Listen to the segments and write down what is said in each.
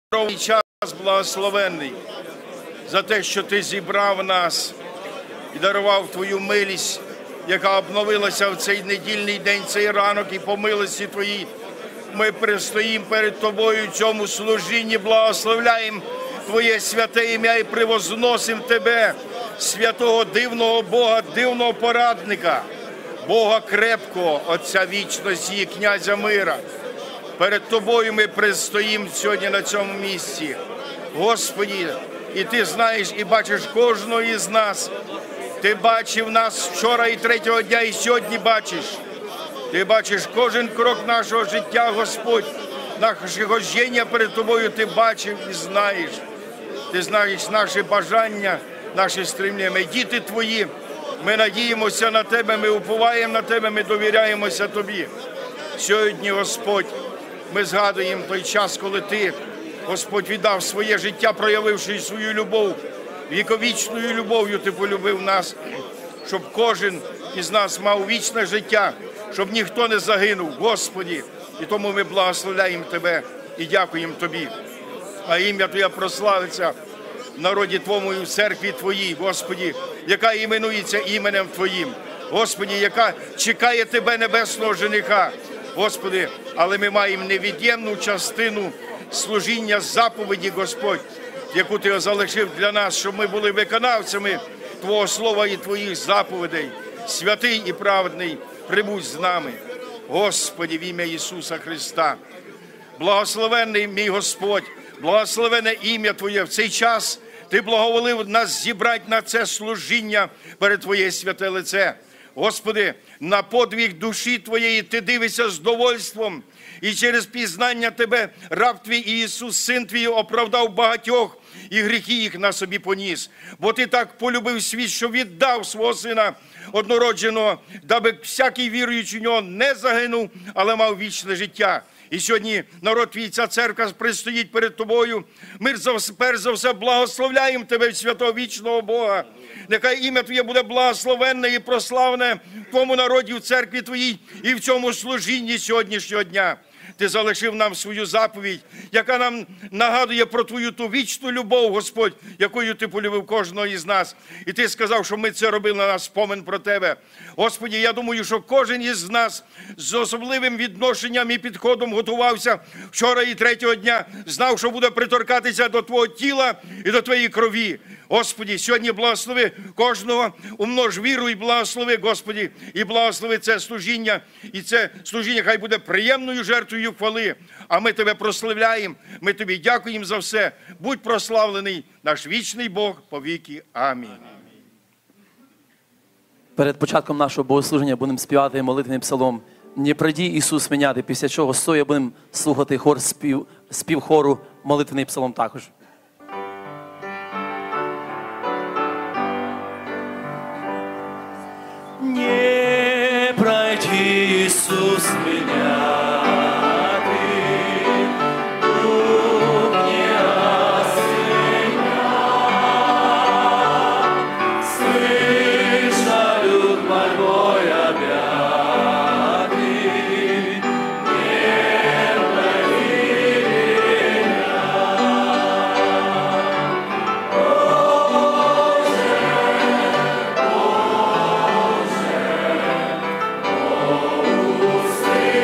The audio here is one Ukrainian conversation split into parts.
здоровий час благословенний, за те, що ти зібрав нас і дарував твою милість, яка обновилася в цей недільний день, цей ранок, і по милості твоїй ми пристоїмо перед тобою в цьому служінні, благословляємо твоє святе ім'я і превозносимо тебе, святого дивного Бога, дивного порадника, Бога крепкого, Отця вічності і князя мира. Перед тобою ми пристоїмо сьогодні на цьому місці. Господи, і ти знаєш і бачиш кожного із нас. Ти бачив нас вчора і третього дня, і сьогодні бачиш. Ти бачиш кожен крок нашого життя, Господь. Наше хождення перед тобою ти бачив і знаєш. Ти знаєш наші бажання, наші стремління. Ми діти твої, ми надіємося на тебе, ми уповаємо на тебе, ми довіряємося тобі. Сьогодні, Господь, ми згадуємо той час, коли ти, Господь, віддав своє життя, проявивши свою любов, віковічною любов'ю ти полюбив нас, щоб кожен із нас мав вічне життя, щоб ніхто не загинув, Господі. І тому ми благословляємо тебе і дякуємо тобі. А ім'я Твоє прославиться в народі Твоєму і в церкві Твоїй, Господі, яка іменується іменем Твоїм. Господі, яка чекає Тебе, небесного жениха. Господи, але ми маємо невід'ємну частину служіння заповіді, Господь, яку Ти залишив для нас, щоб ми були виконавцями Твого слова і Твоїх заповідей. Святий і праведний, прибудь з нами. Господи, в ім'я Ісуса Христа. Благословенний мій Господь, благословене ім'я Твоє. В цей час Ти благоволив нас зібрати на це служіння перед Твоє святе лице. Господи, на подвиг душі Твоєї Ти дивишся з довольством, і через пізнання Тебе раб Твій Ісус, Син Твій, оправдав багатьох, і гріхи їх на собі поніс. Бо Ти так полюбив світ, що віддав свого Сина однородженого, даби всякий віруючий в Нього не загинув, але мав вічне життя. І сьогодні народ Твій, ця церква пристоїть перед Тобою. Ми перш за все благословляємо Тебе, святого вічного Бога. Нехай ім'я Твоє буде благословенне і прославне в Твоєму народі, в церкві Твоїй і в цьому служінні сьогоднішнього дня. Ти залишив нам свою заповідь, яка нам нагадує про Твою ту вічну любов, Господь, якою Ти полюбив кожного із нас. І Ти сказав, що ми це робили на нас спомин про Тебе. Господи, я думаю, що кожен із нас з особливим відношенням і підходом готувався вчора і третього дня, знав, що буде приторкатися до Твого тіла і до Твоєї крові. Господи, сьогодні благослови кожного, умнож віру і благослови, Господи, і благослови це служіння, і це служіння хай буде приємною жертвою хвали. А ми Тебе прославляємо, ми Тобі дякуємо за все. Будь прославлений наш вічний Бог повіки. Амінь. Перед початком нашого богослуження будемо співати молитвенний псалом «Не прийди, Ісус, меняти», після чого стоя будемо слухати хор спів хору молитвенний псалом також. Не пройди, Иисус, меня ты, друг не осыня, слыша люд мольбой объятый, не пройди меня. Боже, Боже,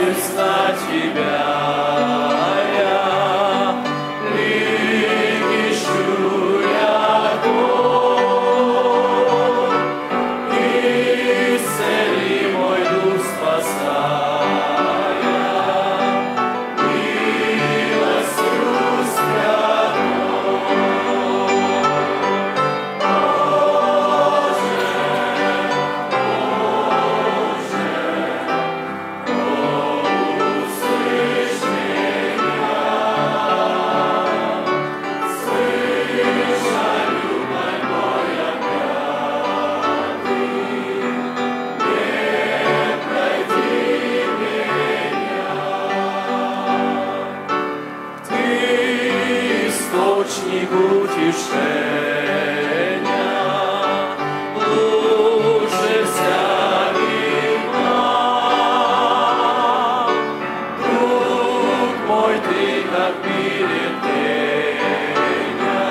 надеюсь на Тебя я, лик ищу я Бог, исцели мой дух спасая, милостью источник утешения, лучше всяких благ. Друг мой, ты как перед меня,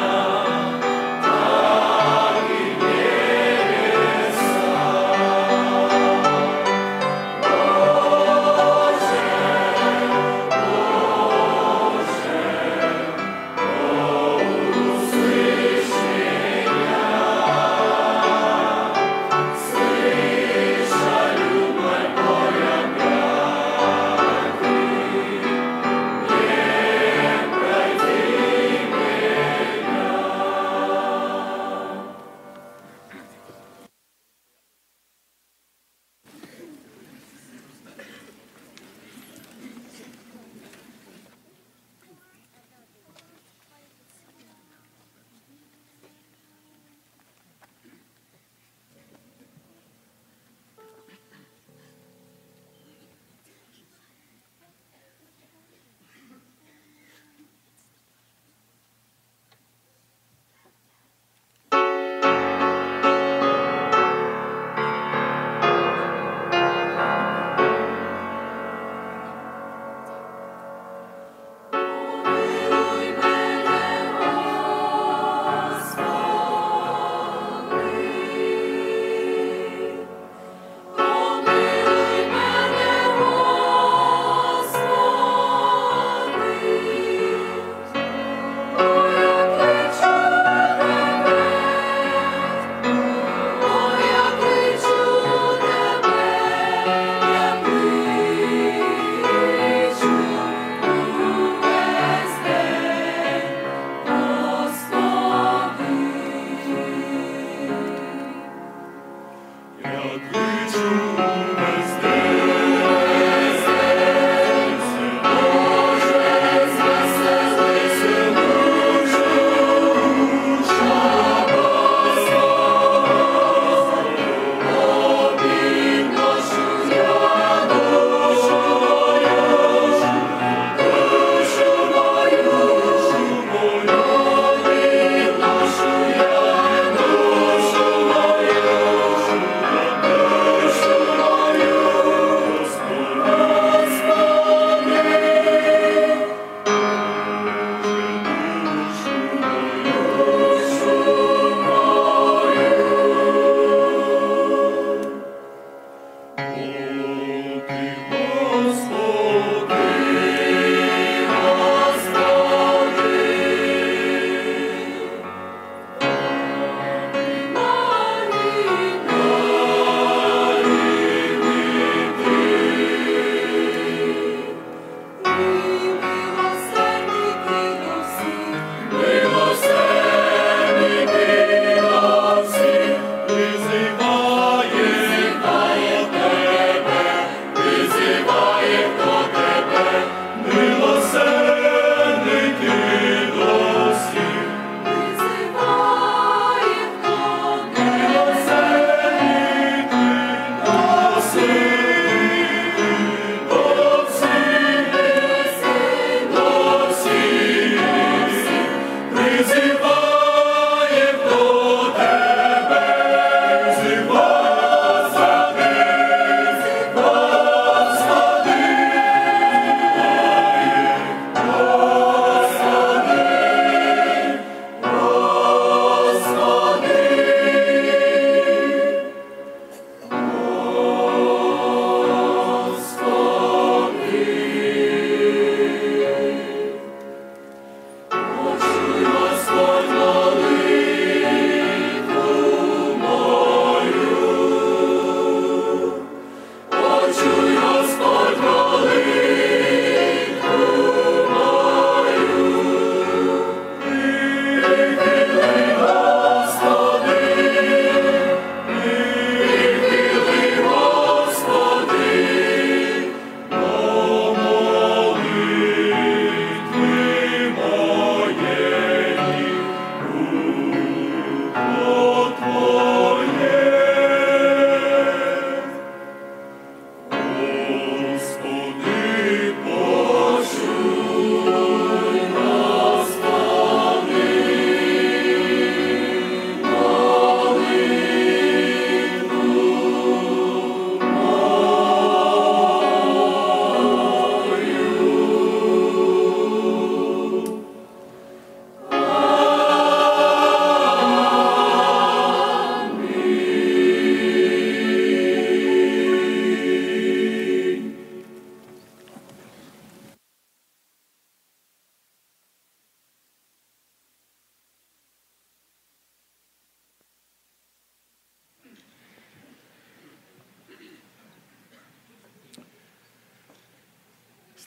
так и небеса.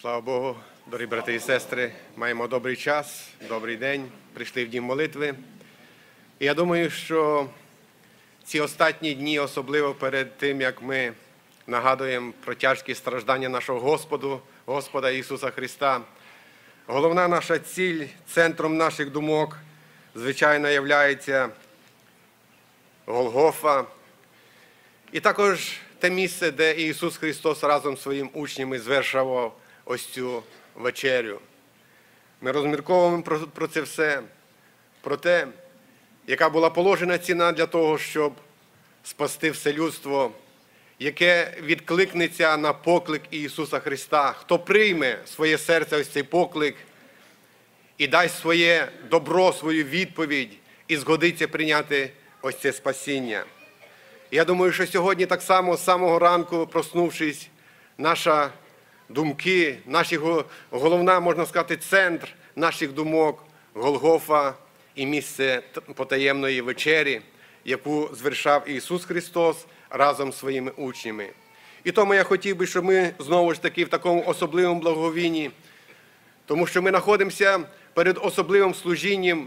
Слава Богу, дорогі брати і сестри, маємо добрий час, добрий день, прийшли в дім молитви. І я думаю, що ці останні дні, особливо перед тим, як ми нагадуємо про тяжкі страждання нашого Господа Ісуса Христа, головна наша ціль, центром наших думок, звичайно, є Голгофа. І також те місце, де Ісус Христос разом з своїми учнями звершував ось цю вечерю. Ми розмірковуємо про це все, про те, яка була положена ціна для того, щоб спасти все людство, яке відкликнеться на поклик Ісуса Христа. Хто прийме в своє серце ось цей поклик і дасть своє добро, свою відповідь і згодиться прийняти ось це спасіння. Я думаю, що сьогодні так само, з самого ранку, проснувшись, наші думки, головна, можна сказати, центр наших думок, Голгофа і місце потаємної вечері, яку звершав Ісус Христос разом з своїми учнями. І тому я хотів би, щоб ми знову ж таки в такому особливому благовінні, тому що ми знаходимося перед особливим служінням,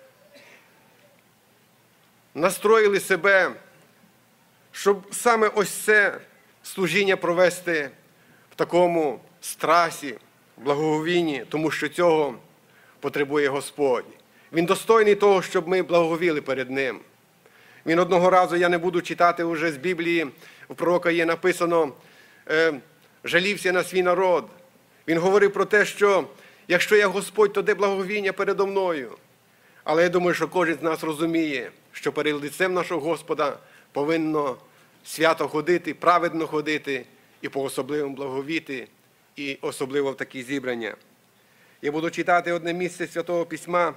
настроїли себе, щоб саме ось це служіння провести в такому страсі, благоговінні, тому що цього потребує Господь. Він достойний того, щоб ми благоговіли перед Ним. Він одного разу, я не буду читати вже з Біблії, у пророка є написано, жалівся на свій народ. Він говорив про те, що якщо я Господь, то де благоговіння передо мною. Але я думаю, що кожен з нас розуміє, що перед лицем нашого Господа повинно свято ходити, праведно ходити і по-особливому благовіти, і особливо в такі зібрання. Я буду читати одне місце Святого Письма.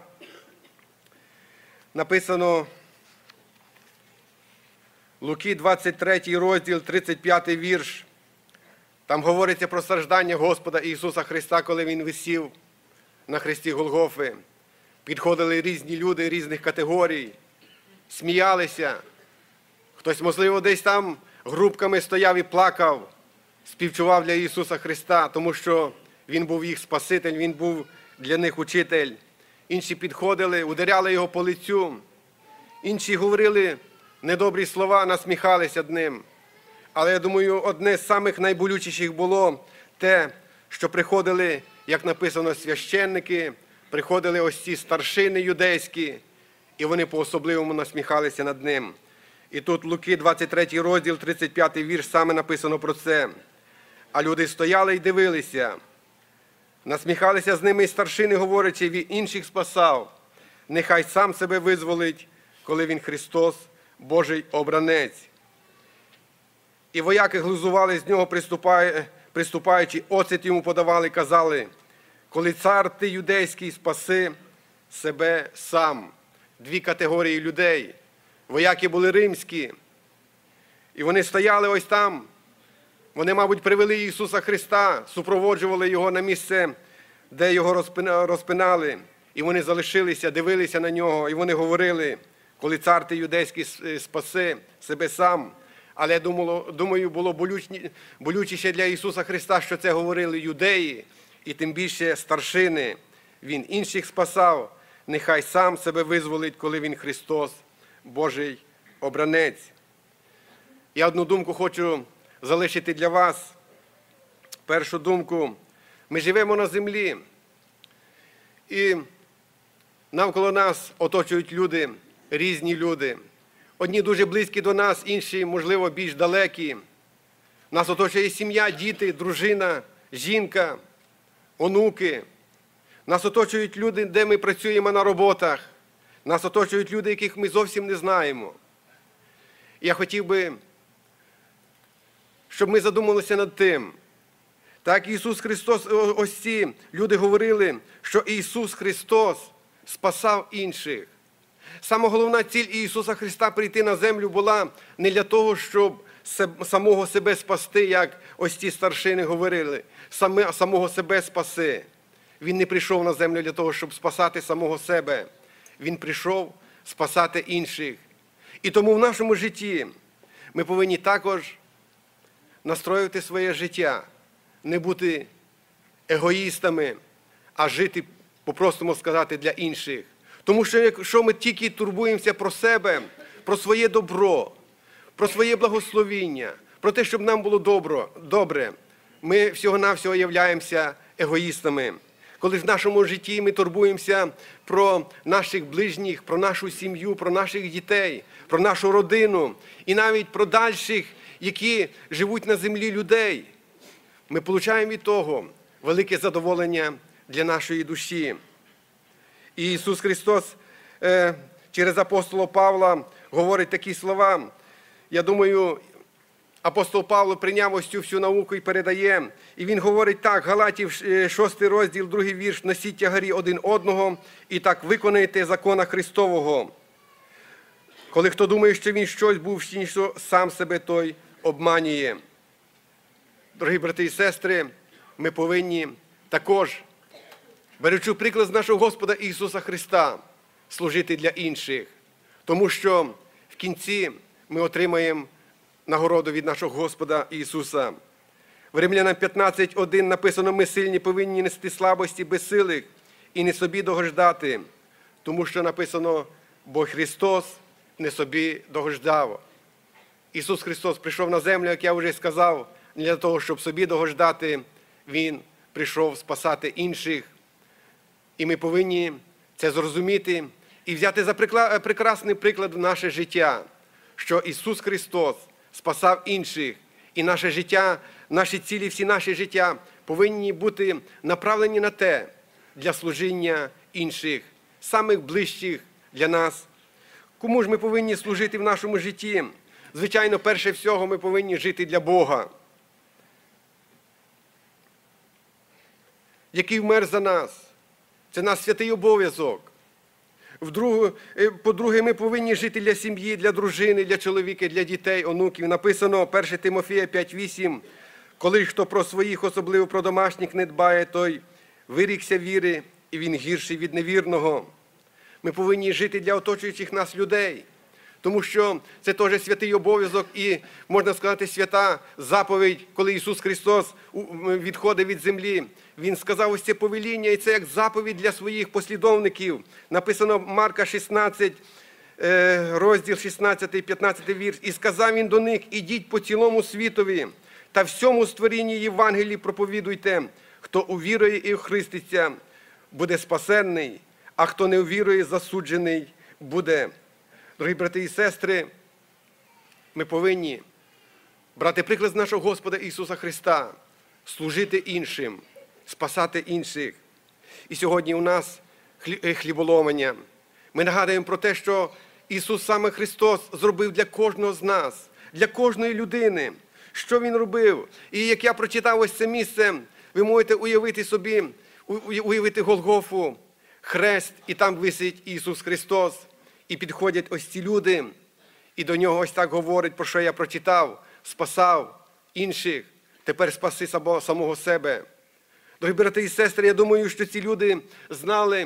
Написано Луки, 23 розділ, 35 вірш. Там говориться про страждання Господа Ісуса Христа, коли Він висів на хресті Голгофи. Підходили різні люди різних категорій, сміялися. Хтось, можливо, десь там групками стояв і плакав, співчував для Ісуса Христа, тому що Він був їх Спаситель, Він був для них учитель. Інші підходили, ударяли Його по лицю. Інші говорили недобрі слова, насміхалися над Ним. Але, я думаю, одне з самих найболючіших було те, що приходили, як написано, священники, приходили ось ці старшини юдейські, і вони по-особливому насміхалися над Ним. І тут Луки, 23 розділ, 35 вірш, саме написано про це. А люди стояли і дивилися. Насміхалися з ними і старшини, говорячи, він інших спасав. Нехай сам себе визволить, коли він Христос, Божий обранець. І вояки глузували з нього, приступаючи, оцет йому подавали, казали, коли цар ти юдейський, спаси себе сам. Дві категорії людей. Вояки були римські, і вони стояли ось там. Вони, мабуть, привели Ісуса Христа, супроводжували Його на місце, де Його розпинали. І вони залишилися, дивилися на Нього, і вони говорили, коли цар ти юдейський, спаси себе сам. Але, думаю, було болючіше для Ісуса Христа, що це говорили юдеї, і тим більше старшини. Він інших спасав, нехай сам себе визволить, коли він Христос, Божий обранець. Я одну думку хочу залишити для вас. Першу думку. Ми живемо на землі, і навколо нас оточують люди, різні люди. Одні дуже близькі до нас, інші, можливо, більш далекі. Нас оточує сім'я, діти, дружина, жінка, онуки. Нас оточують люди, де ми працюємо на роботах. Нас оточують люди, яких ми зовсім не знаємо. Я хотів би, щоб ми задумалися над тим. Так Ісус Христос, ось ці люди говорили, що Ісус Христос спасав інших. Саме головна ціль Ісуса Христа прийти на землю була не для того, щоб самого себе спасти, як ось ці старшини говорили, самого себе спаси. Він не прийшов на землю для того, щоб спасати самого себе. Він прийшов спасати інших. І тому в нашому житті ми повинні також настроювати своє життя, не бути егоїстами, а жити, по-простому сказати, для інших. Тому що якщо ми тільки турбуємося про себе, про своє добро, про своє благословіння, про те, щоб нам було добре, ми всього-навсього являємося егоїстами. Коли в нашому житті ми турбуємося про наших ближніх, про нашу сім'ю, про наших дітей, про нашу родину і навіть про дальших, які живуть на землі людей, ми отримуємо від того велике задоволення для нашої душі. І Ісус Христос через апостола Павла говорить такі слова. Я думаю, апостол Павло прийняв ось цю всю науку і передає. І він говорить так, Галатів 6 розділ, 2 вірш, носіть тягарі один одного і так виконайте закона Христового. Коли хто думає, що він щось був, що сам себе той обманює. Дорогі брати і сестри, ми повинні також, беручи приклад з нашого Господа Ісуса Христа, служити для інших. Тому що в кінці ми отримаємо нагороду від нашого Господа Ісуса. В Римлянам 15:1 написано, ми сильні повинні нести слабості безсилих і не собі догождати. Тому що написано, бо Христос не собі догождав. Ісус Христос прийшов на землю, як я вже сказав, не для того, щоб собі догождати. Він прийшов спасати інших. І ми повинні це зрозуміти і взяти за прекрасний приклад в наше життя, що Ісус Христос спасав інших. І наше життя, наші цілі, всі наші життя повинні бути направлені на те, для служіння інших, самих ближчих для нас. Кому ж ми повинні служити в нашому житті? Звичайно, перше всього ми повинні жити для Бога, який вмер за нас. Це наш святий обов'язок. По-друге, ми повинні жити для сім'ї, для дружини, для чоловіка, для дітей, онуків. Написано 1 Тимофія 5:8. Коли хто про своїх, особливо про домашніх, не дбає, той вирікся віри, і він гірший від невірного. Ми повинні жити для оточуючих нас людей, тому що це теж святий обов'язок і, можна сказати, свята заповідь, коли Ісус Христос відходив від землі. Він сказав ось це повеління, і це як заповідь для своїх послідовників. Написано Марка 16, розділ 16-15 вірш. І сказав він до них, ідіть по цілому світові та всьому створінні Євангелії проповідуйте. Хто увірує і охреститься, буде спасенний, а хто не увірує, засуджений буде. Дорогі брати і сестри, ми повинні брати приклад з нашого Господа Ісуса Христа, служити іншим, спасати інших. І сьогодні у нас хліболомання. Ми нагадуємо про те, що Ісус саме Христос зробив для кожного з нас, для кожної людини. Що Він робив? І як я прочитав ось це місце, ви можете уявити собі, уявити Голгофу, хрест, і там висить Ісус Христос. І підходять ось ці люди, і до Нього ось так говорять, про що я прочитав, спасав інших, тепер спаси самого себе. Дорогі брати і сестри, я думаю, що ці люди знали,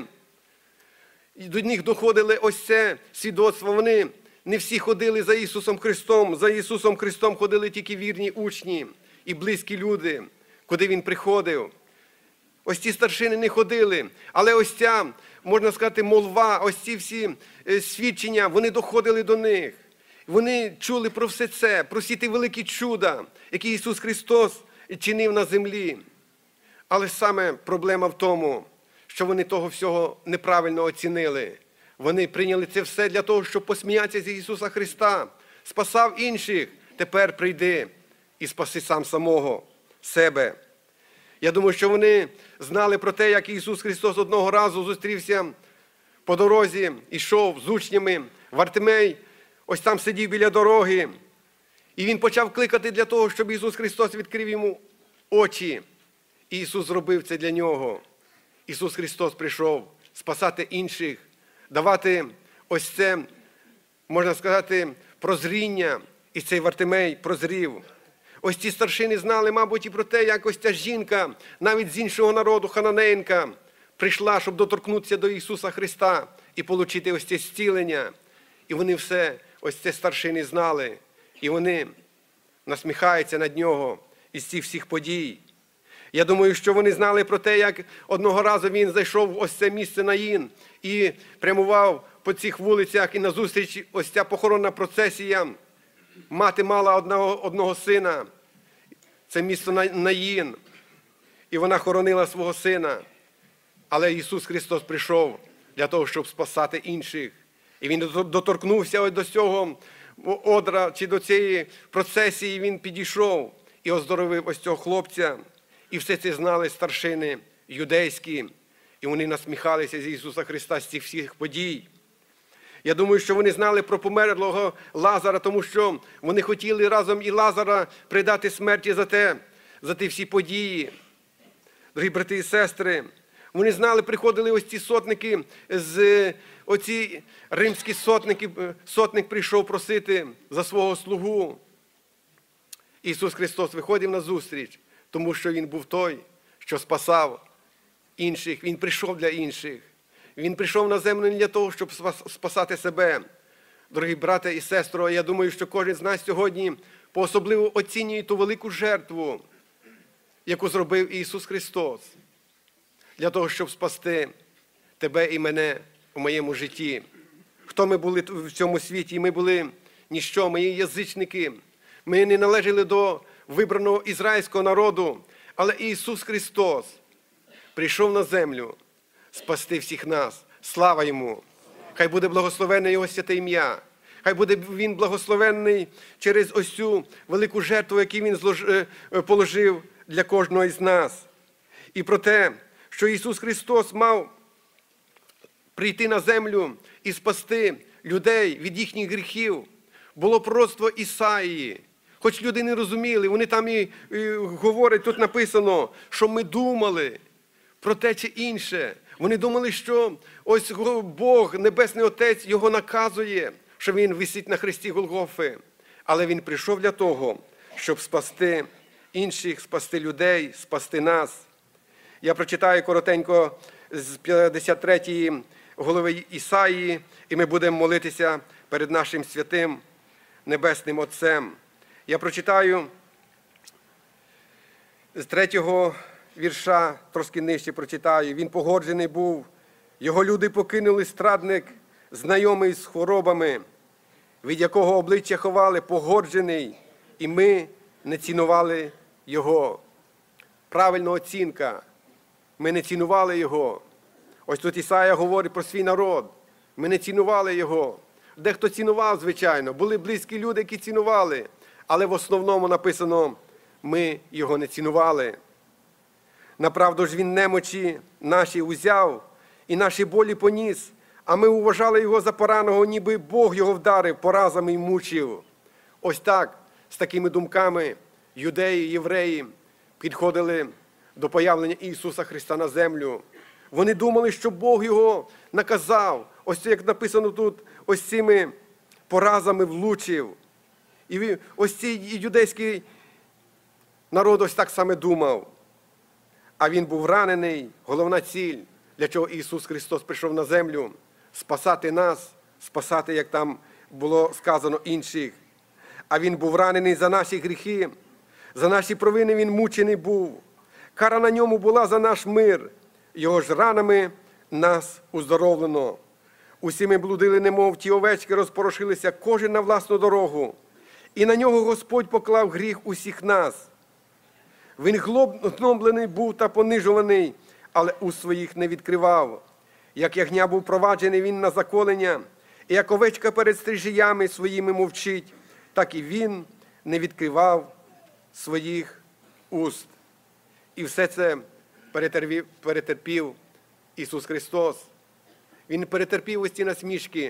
і до них доходили ось це свідоцтво. Вони не всі ходили за Ісусом Христом. За Ісусом Христом ходили тільки вірні учні і близькі люди, куди Він приходив. Ось ці старшини не ходили, але ось ця, можна сказати, молва, ось ці всі свідчення, вони доходили до них. Вони чули про все це, про всі ті великі чуда, які Ісус Христос чинив на землі. Але саме проблема в тому, що вони того всього неправильно оцінили. Вони прийняли це все для того, щоб посміятися з Ісуса Христа. Спасав інших, тепер прийди і спаси самого себе. Я думаю, що вони знали про те, як Ісус Христос одного разу зустрівся по дорозі, йшов з учнями. Вартимей ось там сидів біля дороги. І він почав кликати для того, щоб Ісус Христос відкрив йому очі. І Ісус зробив це для нього. Ісус Христос прийшов спасати інших, давати ось це, можна сказати, прозріння. І цей Вартимей прозрів. Ось ці старшини знали, мабуть, і про те, як ось ця жінка, навіть з іншого народу, хананеєнка, прийшла, щоб доторкнутися до Ісуса Христа і отримати ось це зцілення. І вони все, ось це старшини знали. І вони насміхаються над нього із цих всіх подій. Я думаю, що вони знали про те, як одного разу він зайшов в ось це місце Наїн і прямував по цих вулицях, і назустріч ось ця похоронна процесія. Мати мала одного сина, це місто Наїн, і вона хоронила свого сина. Але Ісус Христос прийшов для того, щоб спасати інших. І Він доторкнувся до цього одра, чи до цієї процесії, Він підійшов і оздоровив ось цього хлопця. І все це знали старшини юдейські, і вони насміхалися з Ісуса Христа з цих всіх подій. Я думаю, що вони знали про померлого Лазара, тому що вони хотіли разом і Лазара предати смерті за ті всі події. Дорогі брати і сестри, вони знали, приходили ось ці сотники, оці римські сотники, сотник прийшов просити за свого слугу. Ісус Христос виходив на зустріч, тому що Він був той, що спасав інших, Він прийшов для інших. Він прийшов на землю не для того, щоб спасати себе. Дорогі брати і сестри, я думаю, що кожен з нас сьогодні по-особливо оцінює ту велику жертву, яку зробив Ісус Христос, для того, щоб спасти тебе і мене у моєму житті. Хто ми були в цьому світі? Ми були ніщо, ми є язичники. Ми не належали до вибраного ізраїльського народу, але Ісус Христос прийшов на землю спасти всіх нас. Слава Йому! Хай буде благословенне Його святе ім'я. Хай буде Він благословенний через ось цю велику жертву, яку Він положив для кожного із нас. І про те, що Ісус Христос мав прийти на землю і спасти людей від їхніх гріхів, було пророцтво Ісаїї. Хоч люди не розуміли, вони там і говорять, тут написано, що ми думали про те чи інше. Вони думали, що ось Бог, Небесний Отець, Його наказує, що Він висить на хресті Голгофи. Але Він прийшов для того, щоб спасти інших, спасти людей, спасти нас. Я прочитаю коротенько з 53-ї глави Ісаїї, і ми будемо молитися перед нашим святим Небесним Отцем. Я прочитаю з 3-го вірша, трошки нижче прочитаю. Він погоджений був, його люди покинули страдник, знайомий з хворобами, від якого обличчя ховали, погоджений, і ми не цінували його. Правильна оцінка. Ми не цінували його. Ось тут Ісая говорить про свій народ. Ми не цінували його. Дехто цінував, звичайно. Були близькі люди, які цінували. Але в основному написано, ми його не цінували. Направду ж він немочі наші узяв і наші болі поніс, а ми вважали його за пораненого, ніби Бог його вдарив, поразами й мучив. Ось так, з такими думками юдеї, євреї підходили до появлення Ісуса Христа на землю. Вони думали, що Бог його наказав. Ось це, як написано тут, ось цими поразами влучив. І ось цей юдейський народ ось так саме думав. А він був ранений, головна ціль, для чого Ісус Христос прийшов на землю, спасати нас, спасати, як там було сказано, інших. А він був ранений за наші гріхи, за наші провини він мучений був. Кара на ньому була за наш мир, його ж ранами нас уздоровлено. Усі ми блудили, немов ті овечки, розпорошилися, кожен на власну дорогу. І на нього Господь поклав гріх усіх нас. Він гноблений був та понижуваний, але уст своїх не відкривав. Як ягня був проваджений він на заколення, і як овечка перед стрижіями своїми мовчить, так і він не своїх уст. І все це перетерпів Ісус Христос. Він перетерпів ось ці насмішки.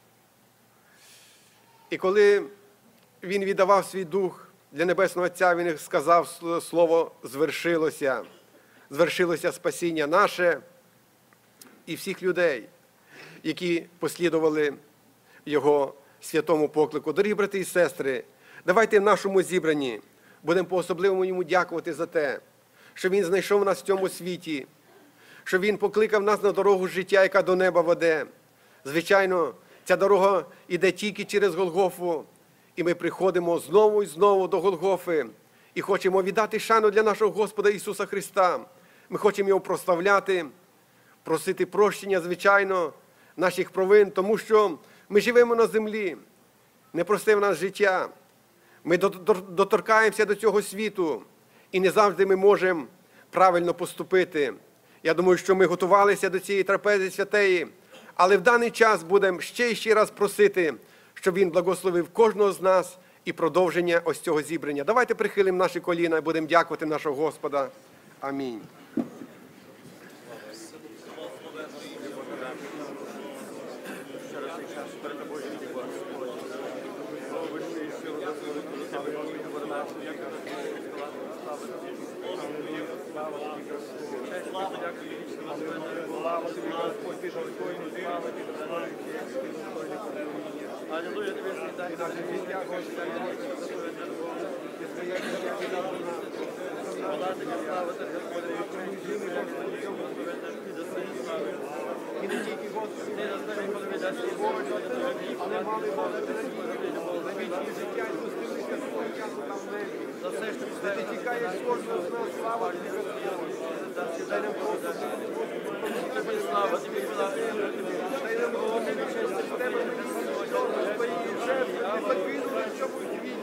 І коли Він віддавав свій дух для Небесного Отця, Він сказав слово «звершилося». Звершилося спасіння наше і всіх людей, які послідували Його святому поклику. Дорогі брати і сестри, давайте в нашому зібранні будемо по-особливому Йому дякувати за те, що Він знайшов нас в цьому світі, що Він покликав нас на дорогу життя, яка до неба веде. Звичайно, ця дорога йде тільки через Голгофу, і ми приходимо знову і знову до Голгофи. і хочемо віддати шану для нашого Господа Ісуса Христа. Ми хочемо Його прославляти, просити прощення, звичайно, наших провин, тому що ми живемо на землі, непросте в нас життя. Ми доторкаємося до цього світу, і не завжди ми можемо правильно поступити. Я думаю, що ми готувалися до цієї трапези святеї, але в даний час будемо ще і ще раз просити, щоб Він благословив кожного з нас і продовження ось цього зібрання. Давайте прихилимо наші коліна і будемо дякувати нашого Господа. Амінь. Алілуя, тобі свята, І не тільки Господи, але мали на вічні життя і пустилися свого часу там в небі. Де ти тікаєш кожного з нас, слава тобі, Господи. Дай нам просто тобі слава, тобі слава. Дай нам Господи, через тебе ми твої жертви, ти подвинули в цьому світі.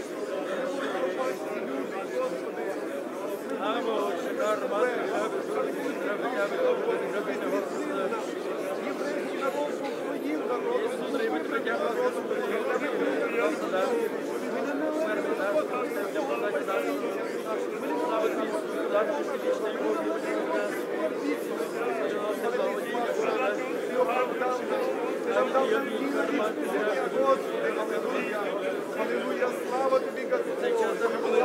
Єврейський народ був твоїм народом, Алілуя, слава тобі, Господь.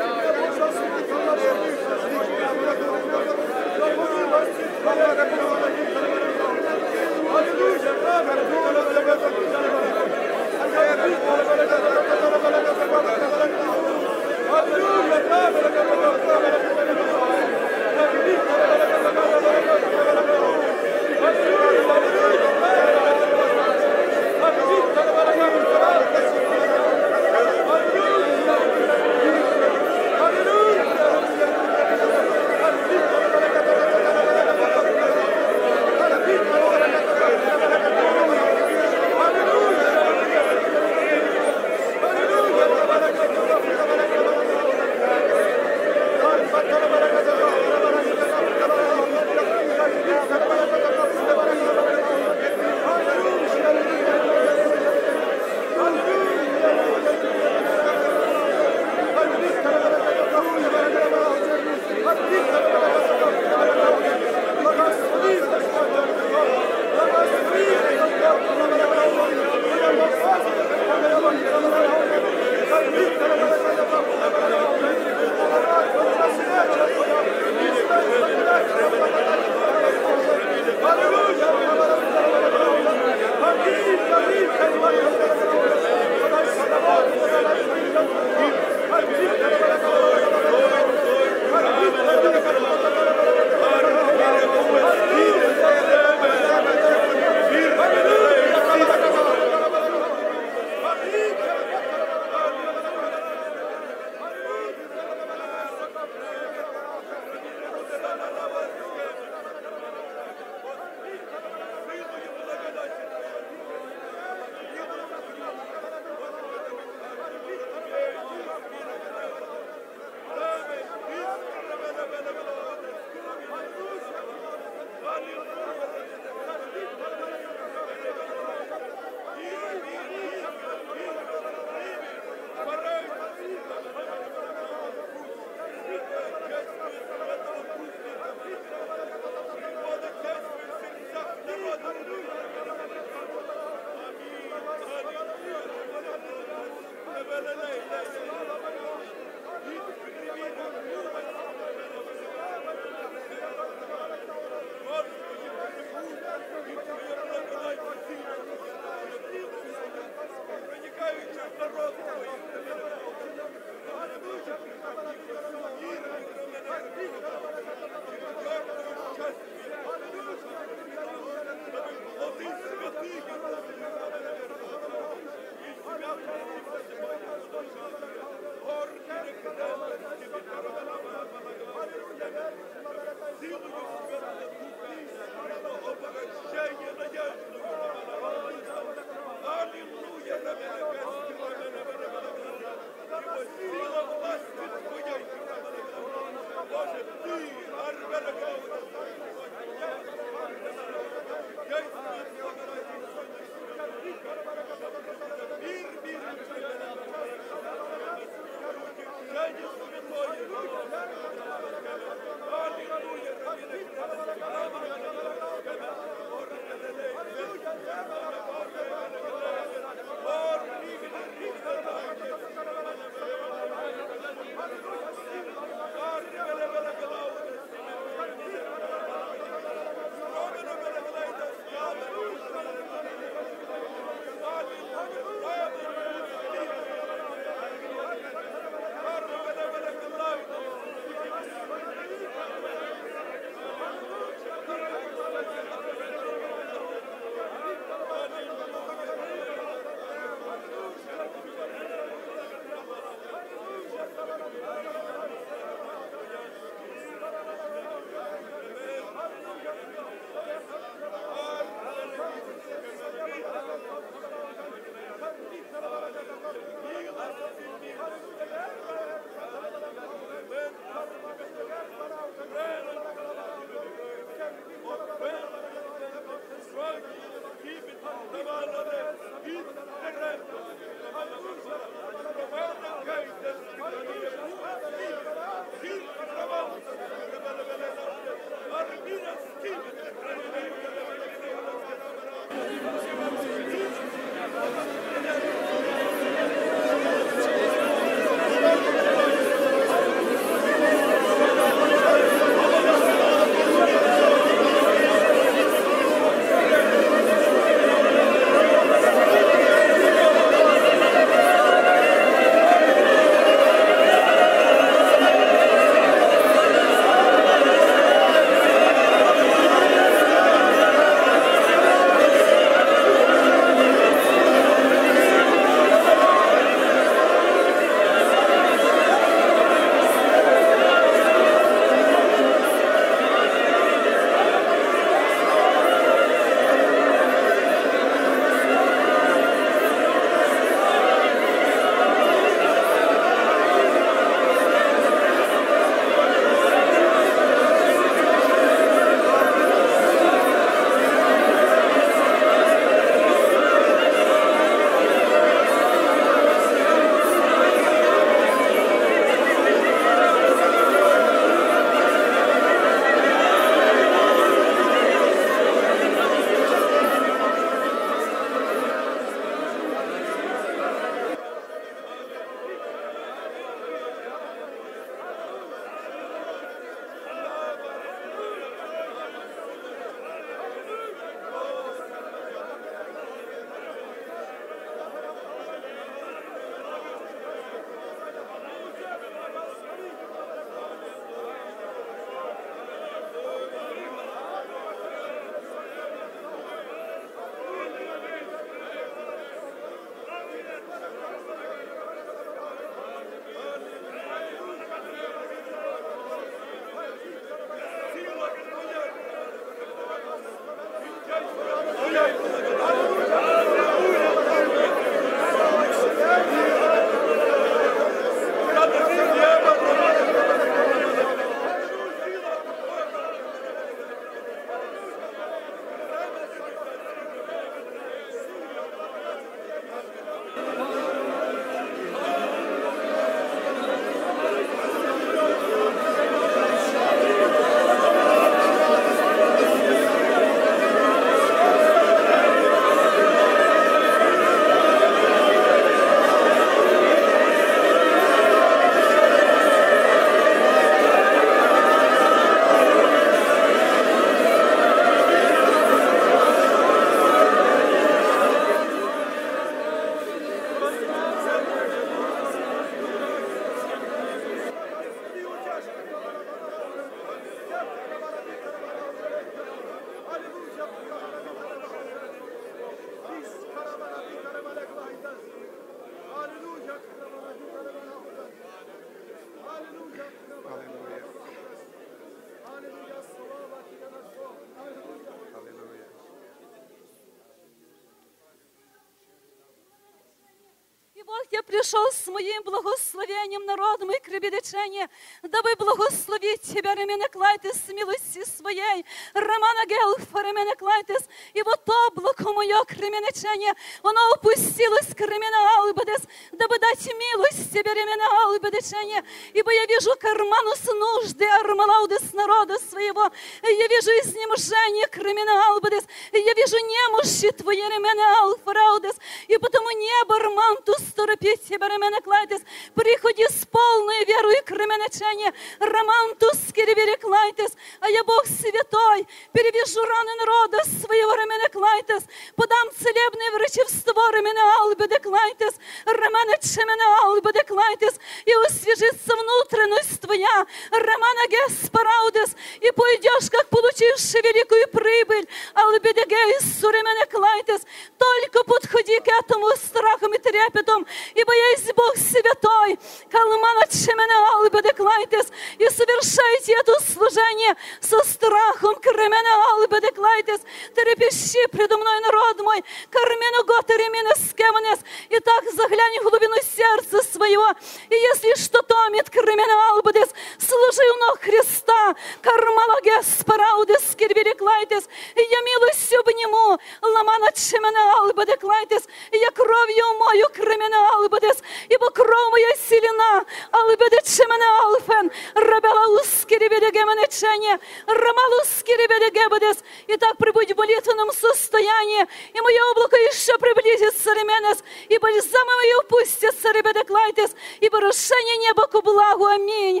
И Бог, я пришел с моим благословением народом и кребедечение, дабы благословить тебя, Ремене Клайтес, милости своей, Романа Гелфа, Ремене Клайтес, и вот облако мое кременечение, оно опустилось к Ремене Албедес, дабы дать милость тебе, Ремене Албедечение, ибо я вижу карманус нужды Армалаудес народа своего, я вижу изнеможение Ремене Албедес, я вижу немощи твои, Ремене Алфараудес, и потому небо Армантус торопить тебя, Ремене Клайтес, приходи с полной верой к ременечению, Романтус Кирибери Клайтес, а я Бог святой, перевяжу раны народа своего, Ремене Клайтес, подам целебное врачевство, Ремене Албеде Клайтес, Ремене Чемене Албеде Клайтес, и освежится внутренность твоя, Романа Геспараудес, и пойдешь, как получивший великую прибыль, Албеде Гейсу, Ремене Клайтес, только подходи к этому страхом и трепетом, ибо я есть Бог святой, Калмана Чемене Албеде Клайтес, и совершайте это служение со страхом, Кремене Албеде Клайтес, трепещи предо мной, народ мой, Кармену Готеремине Скеманес, и так заглянь в глубину сердца своего, и если что томит, Кремене Албедес, служи у ног Христа, Кармала Геспараудес Кирвери Клайтес, и я милостью обниму, Ламана Чемене Албеде Клайтес, и я кровью умою, Кремене Албедес, ибо кровь моя силена, Албеде Чемене Алфен, Рабелаус Кирвери Геменечение, Рамалус Кирвери Гебедес, и так прибудь в молитвенном состоянии, и мое облако еще приблизится, Ременес, и бальзамы мои упустятся, Ребеде Клайтес, ибо рушение неба ко благу. Аминь.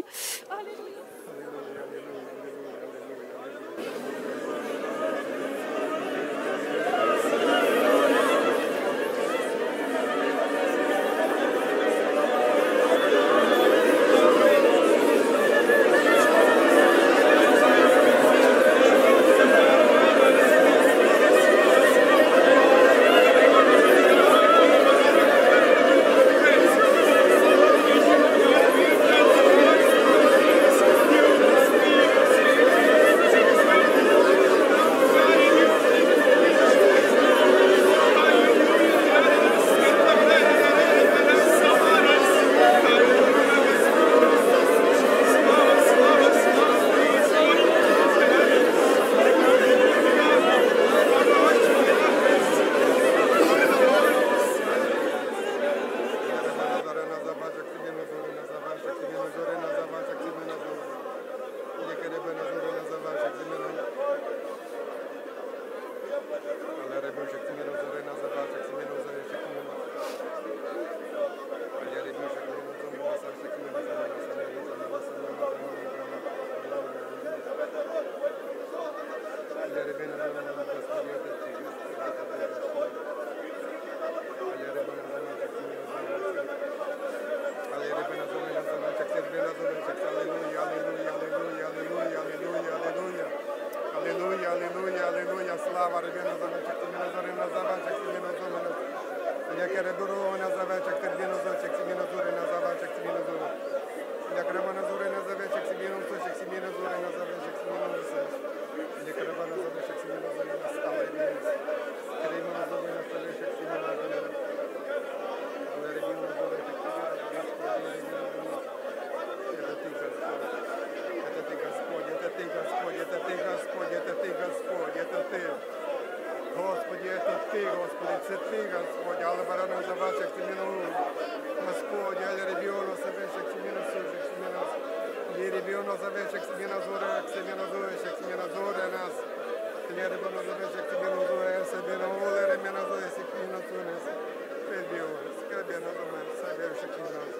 це ти, Господь, але барана за вас, як ти мінув. Господь, але ребіоно себе, як ти мінусуєш, як ти мінус. І ребіоно себе, як ти мінузуєш, як ти мінузуєш, як ти мінузуєш нас. І ребіоно себе, як ти мінузуєш, себе мінузуєш, ремінузуєш, як ти мінузуєш. Ребіоно, скребіоно себе, себе, як ти мінузуєш.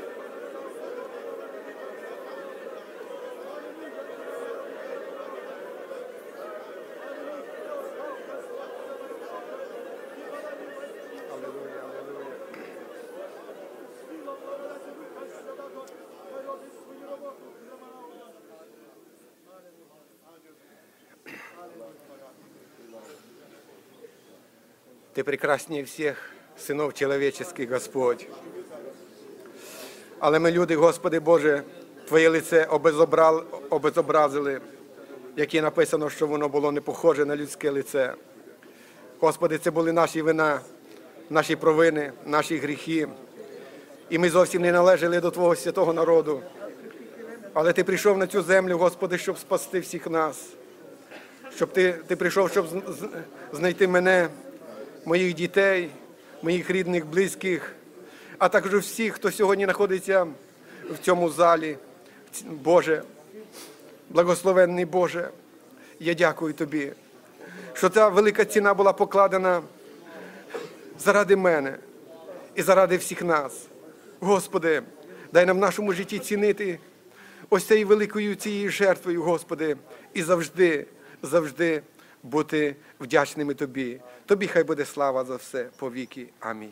Аллилуйя, аллилуйя. Ты прекраснее всех синов чоловічих, Господь. Але ми, люди, Господи Боже, Твоє лице обезобразили, яке написано, що воно було не похоже на людське лице. Господи, це були наші вина, наші провини, наші гріхи. І ми зовсім не належали до Твого святого народу. Але Ти прийшов на цю землю, Господи, щоб спасти всіх нас. Щоб Ти прийшов, щоб знайти мене, моїх дітей, моїх рідних, близьких, а також всіх, хто сьогодні знаходиться в цьому залі. Боже, благословенний Боже, я дякую Тобі, що ця велика ціна була покладена заради мене і заради всіх нас. Господи, дай нам в нашому житті цінити ось цією великою цією жертвою, Господи, і завжди бути вдячними Тобі. Тобі хай буде слава за все повіки. Амінь.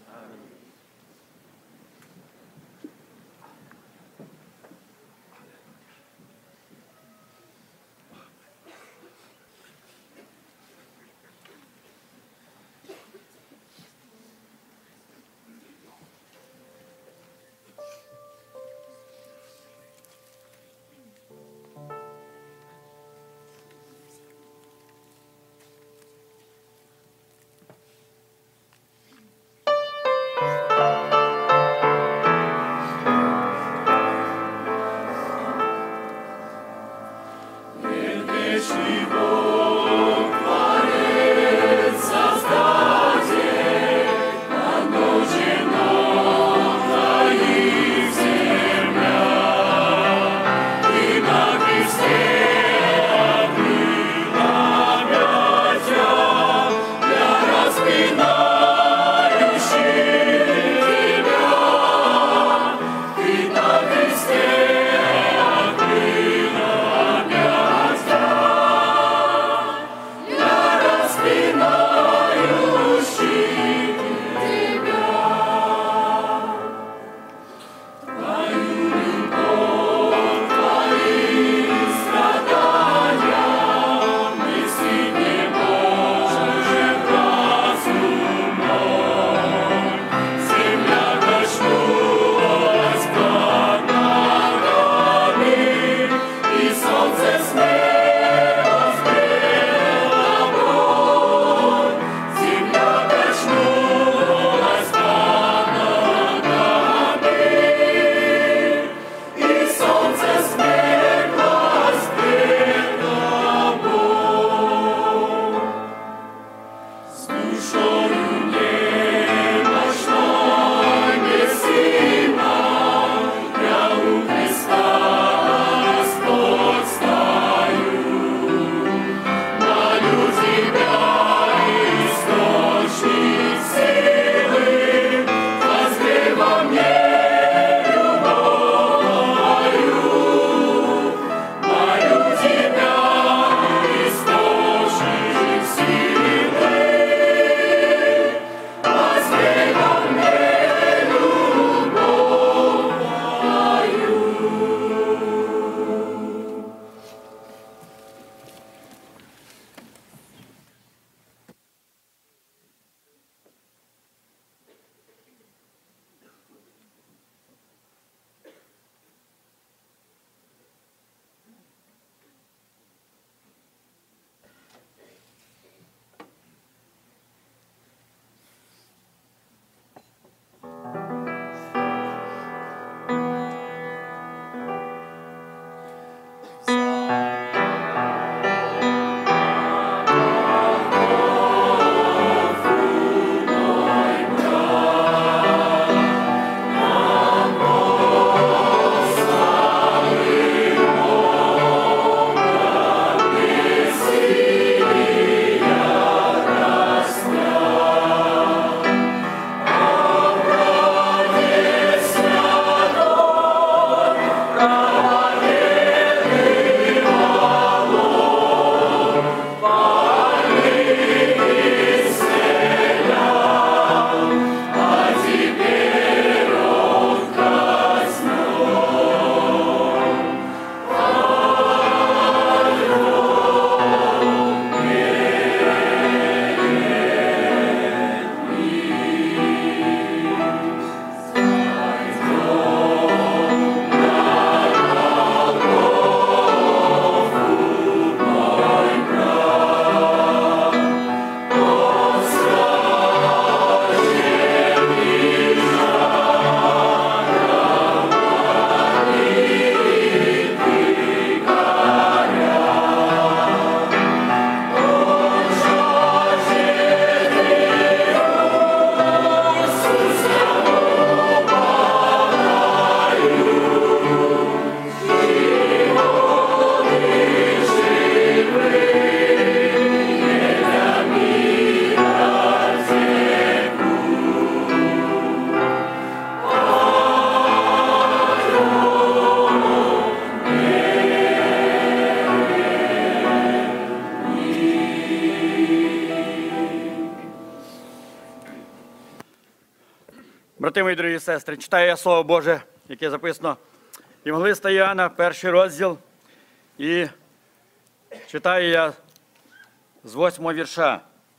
Брати мої дорогі сестри, читаю я Слово Боже, яке записано в Євангелиста Іоанна, 1 розділ, і читаю я з 8 вірша.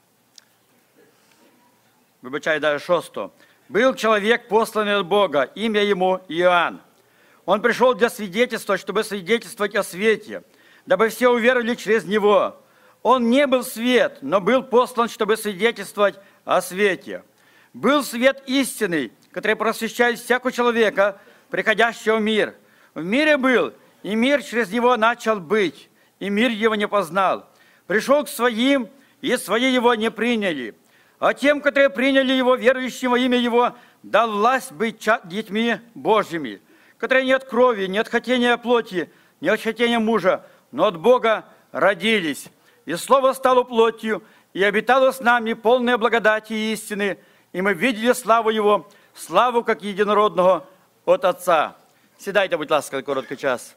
Вибачаю, даже 6. «Был человек, посланный от Бога, имя ему Иоанн. Он пришел для свидетельства, чтобы свидетельствовать о свете, дабы все уверовали через него. Он не был свет, но был послан, чтобы свидетельствовать о свете. Был свет истинный, который просвещает всякого человека, приходящего в мир. В мире был, и мир через него начал быть, и мир его не познал. Пришел к своим, и свои его не приняли. А тем, которые приняли его, верующим во имя его, дал власть быть детьми Божьими, которые не от крови, не от хотения плоти, не от хотения мужа, но от Бога родились. И Слово стало плотью, и обитало с нами полное благодати и истины, и мы видели славу Его, славу как единородного от Отца». Сідайте, будь ласка, короткий час.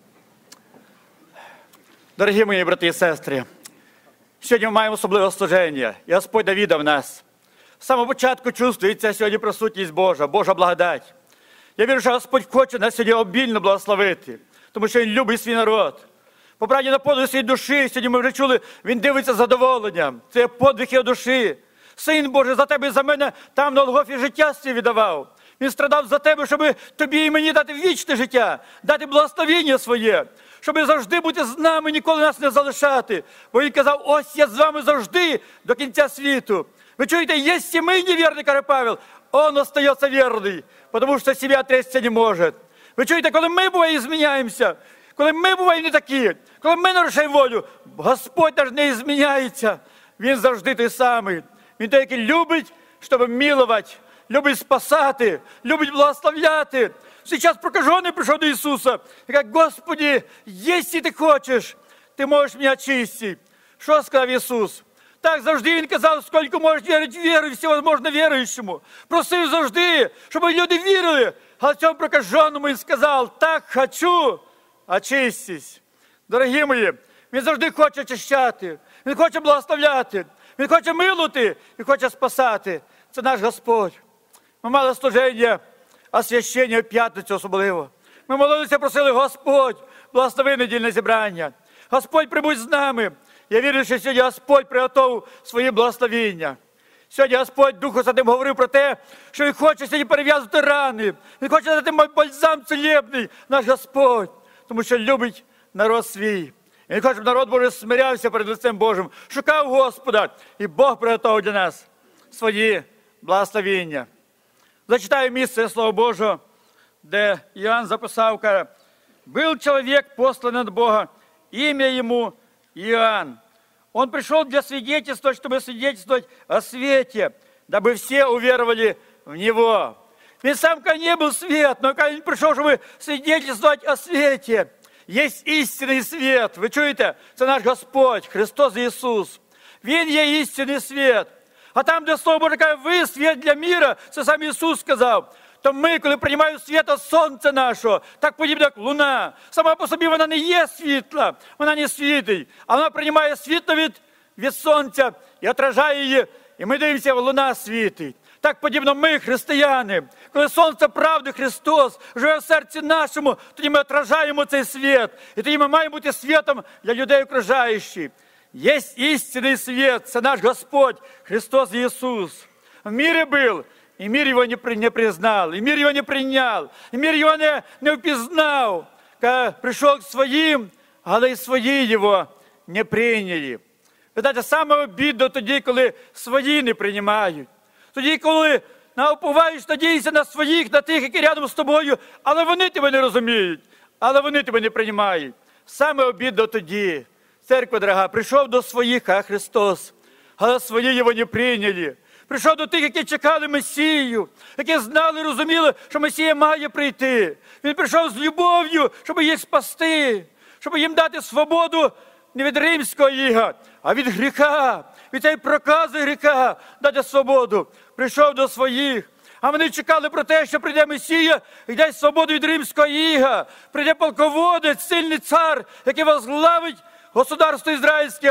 Дорогі мої брати і сестри, сьогодні ми маємо особливе служення, і Господь навідав нас. З самого початку чувствується сьогодні присутність Божа, Божа благодать. Я вірю, що Господь хоче нас сьогодні обільно благословити, тому що Він любить свій народ. По правді на подвиг своєї душі, сьогодні ми вже чули, Він дивиться з задоволенням. Це подвиг його душі. Син Божий за тебе і за мене там на Голгофі життя свій віддавав. Він страдав за тебе, щоб тобі і мені дати вічне життя, дати благословення своє, щоб завжди бути з нами, ніколи нас не залишати. Бо Він казав, ось я з вами завжди до кінця світу. Ви чуєте, есть и мы неверный, каже Павел, он остается верный, потому что себя отречься не может. Ви чуєте, коли ми, буває, зміняємося, коли ми, буває, не такі, коли ми нарушаємо волю, Господь наш не зміняється. Він завжди той самий. Він той, який любить, щоб милувати, любить спасати, любить благословляти. Сейчас прокажений прийшов до Ісуса і каже, Господи, якщо ти хочеш, ти можеш мене очистити. Що сказав Ісус? Так завжди Він казав, скільки можеш вірити в віру, всевозможно віруючому. Просив завжди, щоб люди вірили. А цьому прокаженому Він сказав, так хочу, очистись. Дорогі мої, Він завжди хоче очищати, Він хоче благословляти, Він хоче милувати і хоче спасати. Це наш Господь. Ми мали служення, освящення в п'ятницю особливо. Ми молилися, просили, Господь, благослови недільне зібрання. Господь, прибудь з нами. Я вірю, що сьогодні Господь приготував свої благословіння. Сьогодні Господь Духу Святим говорив про те, що Він хоче сьогодні перев'язати рани. Він хоче дати бальзам целебний, наш Господь, тому що любить народ свій. Він хоче, щоб народ Божий смирявся перед лицем Божим, шукав Господа, і Бог приготував для нас свої благословіння. Зачитаю місце Слова Божого, де Іоанн записав, каже, «Был человек, посланный от Бога, имя ему Иоанн. Он пришел для свидетельства, чтобы свидетельствовать о свете, дабы все уверовали в него». Він сам, не был свет, но він прийшов, щоб свидетельствовать о свете. Есть істинний свет. Ви чуєте? Це наш Господь, Христос Ісус. Він є істинний свет. А там, де Слово Боже каже, ви світ для мира, це сам Ісус сказав. То ми, коли приймаємо світ від сонця нашого, так подібно, як луна. Сама по собі вона не є світла, вона не світить. А вона приймає світло від сонця і отражає її. І ми дивимося, луна світить. Так подібно ми, християни, коли сонце правди Христос живе в серці нашому, тоді ми отражаємо цей світ. І тоді ми маємо бути світом для людей окружаючих. Є істинний світ, це наш Господь, Христос Ісус. В мірі був, і мир його не признав, і мир його не прийняв, і мир його не впізнав. Прийшов к своїм, але й свої його не прийняли. Ви знаєте, саме обідно тоді, коли свої не приймають. Тоді, коли уповаєш, надієшся на своїх, на тих, які рядом з тобою, але вони тебе не розуміють, але вони тебе не приймають. Саме обідно тоді. Церква, дорога, прийшов до своїх, а Христос, але свої його не прийняли. Прийшов до тих, які чекали Месію, які знали, розуміли, що Месія має прийти. Він прийшов з любов'ю, щоб їх спасти, щоб їм дати свободу не від римського іга, а від гріха, від цієї прокази гріха дати свободу. Прийшов до своїх, а вони чекали про те, що прийде Месія і дасть свободу від римського іга. Прийде полководець, сильний цар, який возглавить государство ізраїльське,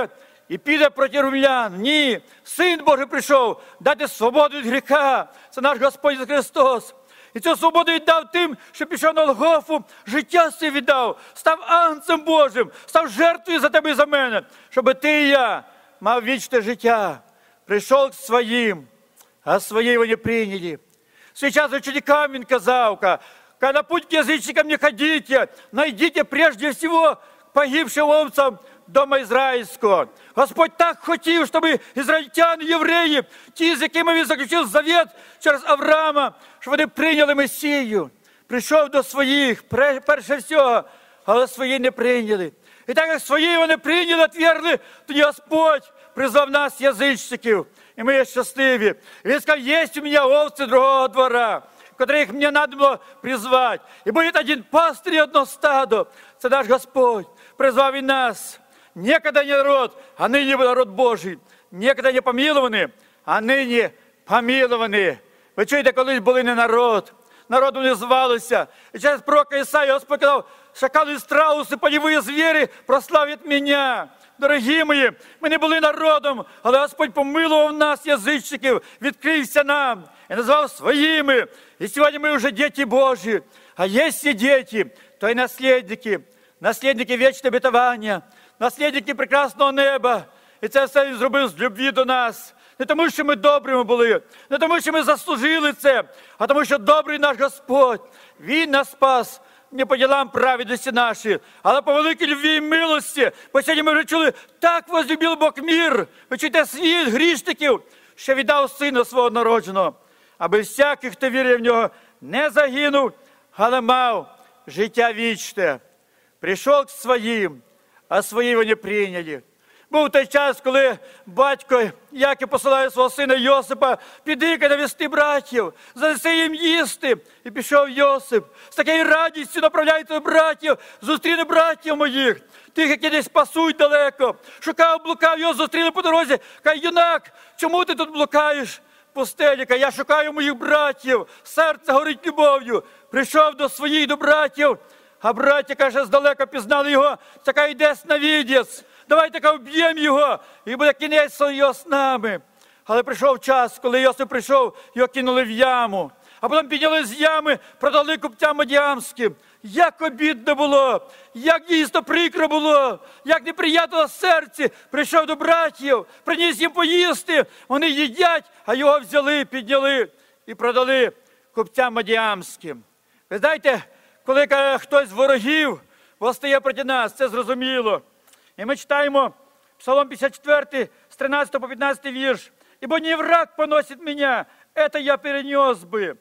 і піде проти римлян. Ні, Син Божий прийшов дати свободу від гріха. Це наш Господь Ісус Христос. І цю свободу віддав тим, що пішов на Голгофу, життя своє віддав, став Агнцем Божим, став жертвою за тебе і за мене, щоб ти і я мав вічне життя. Прийшов к своїм, а свої його не прийняли. Сейчас ученикам він казав, когда на путь к язычникам не ходите, найдите прежде всего погибшим овцам дома Ізраїльського. Господь так хотів, щоб ізраїльтяни, євреї, ті, з якими він заключив завет через Авраама, щоб вони прийняли Месію. Прийшов до своїх, перше всього, але свої не прийняли. І так як свої вони прийняли, отвергли, тоді Господь призвав нас, язичників, і ми є щасливі. І він сказав, є у мене овці другого двора, которых мне надо было призвать. И будет один пастырь и одно стадо. Це наш Господь. Призвав і нас. Некогда не народ, а нині народ Божий. Некогда не помиловані, а нині помиловані. Ви чуєте, колись були не народ. Народу не звалися. І через пророка Ісаї Господь сказав, шакали і страуси, полевые звери прославлять мене. Дорогі мої, ми не були народом, але Господь помилував нас, язичників, відкрився нам і назвав своїми. І сьогодні ми вже діти Божі. А якщо діти, то й наслідники. Наслідники вічного обетування, наслідники прекрасного неба. І це все Він зробив з любві до нас. Не тому, що ми добрими були, не тому, що ми заслужили це, а тому, що добрий наш Господь. Він нас спас. Не по ділам праведності наші, але по великій любві і милості. Бо сьогодні ми вже чули, так возлюбив Бог мир. Ви чуєте, світ грішників, що віддав Сина свого народженого, аби всякий, хто вірує в Нього, не загинув, але мав життя вічне. Прийшов к своїм, а свої його не прийняли. Був той час, коли батько Яків посилає свого сина Йосипа, піди навести братів, занеси їм їсти. І пішов Йосип. З такою радістю направляється до братів, зустріне братів моїх, тих, які десь пасуть далеко. Шукав, блукав, його зустріли по дорозі. Каже, юнак, чому ти тут блукаєш? Пустелі, каже, я шукаю моїх братів, серце горить любов'ю. Прийшов до своїх, до братів, а браття, каже, здалека пізнали його, така йде сновидець. Давайте вб'ємо його, і буде кінець його з нами. Але прийшов час, коли Йосип прийшов, його кинули в яму. А потім підняли з ями, продали купцям Мадіамським. Як обідно було, як дійсно прикро було, як неприємно на серці. Прийшов до братів, приніс їм поїсти, вони їдять, а його взяли, підняли і продали купцям Мадіамським. Ви знаєте, коли хтось з ворогів постає проти нас, це зрозуміло. І ми читаємо Псалом 54, з 13 по 15 вірш. «Ибо не враг поносит меня, это я перенес бы».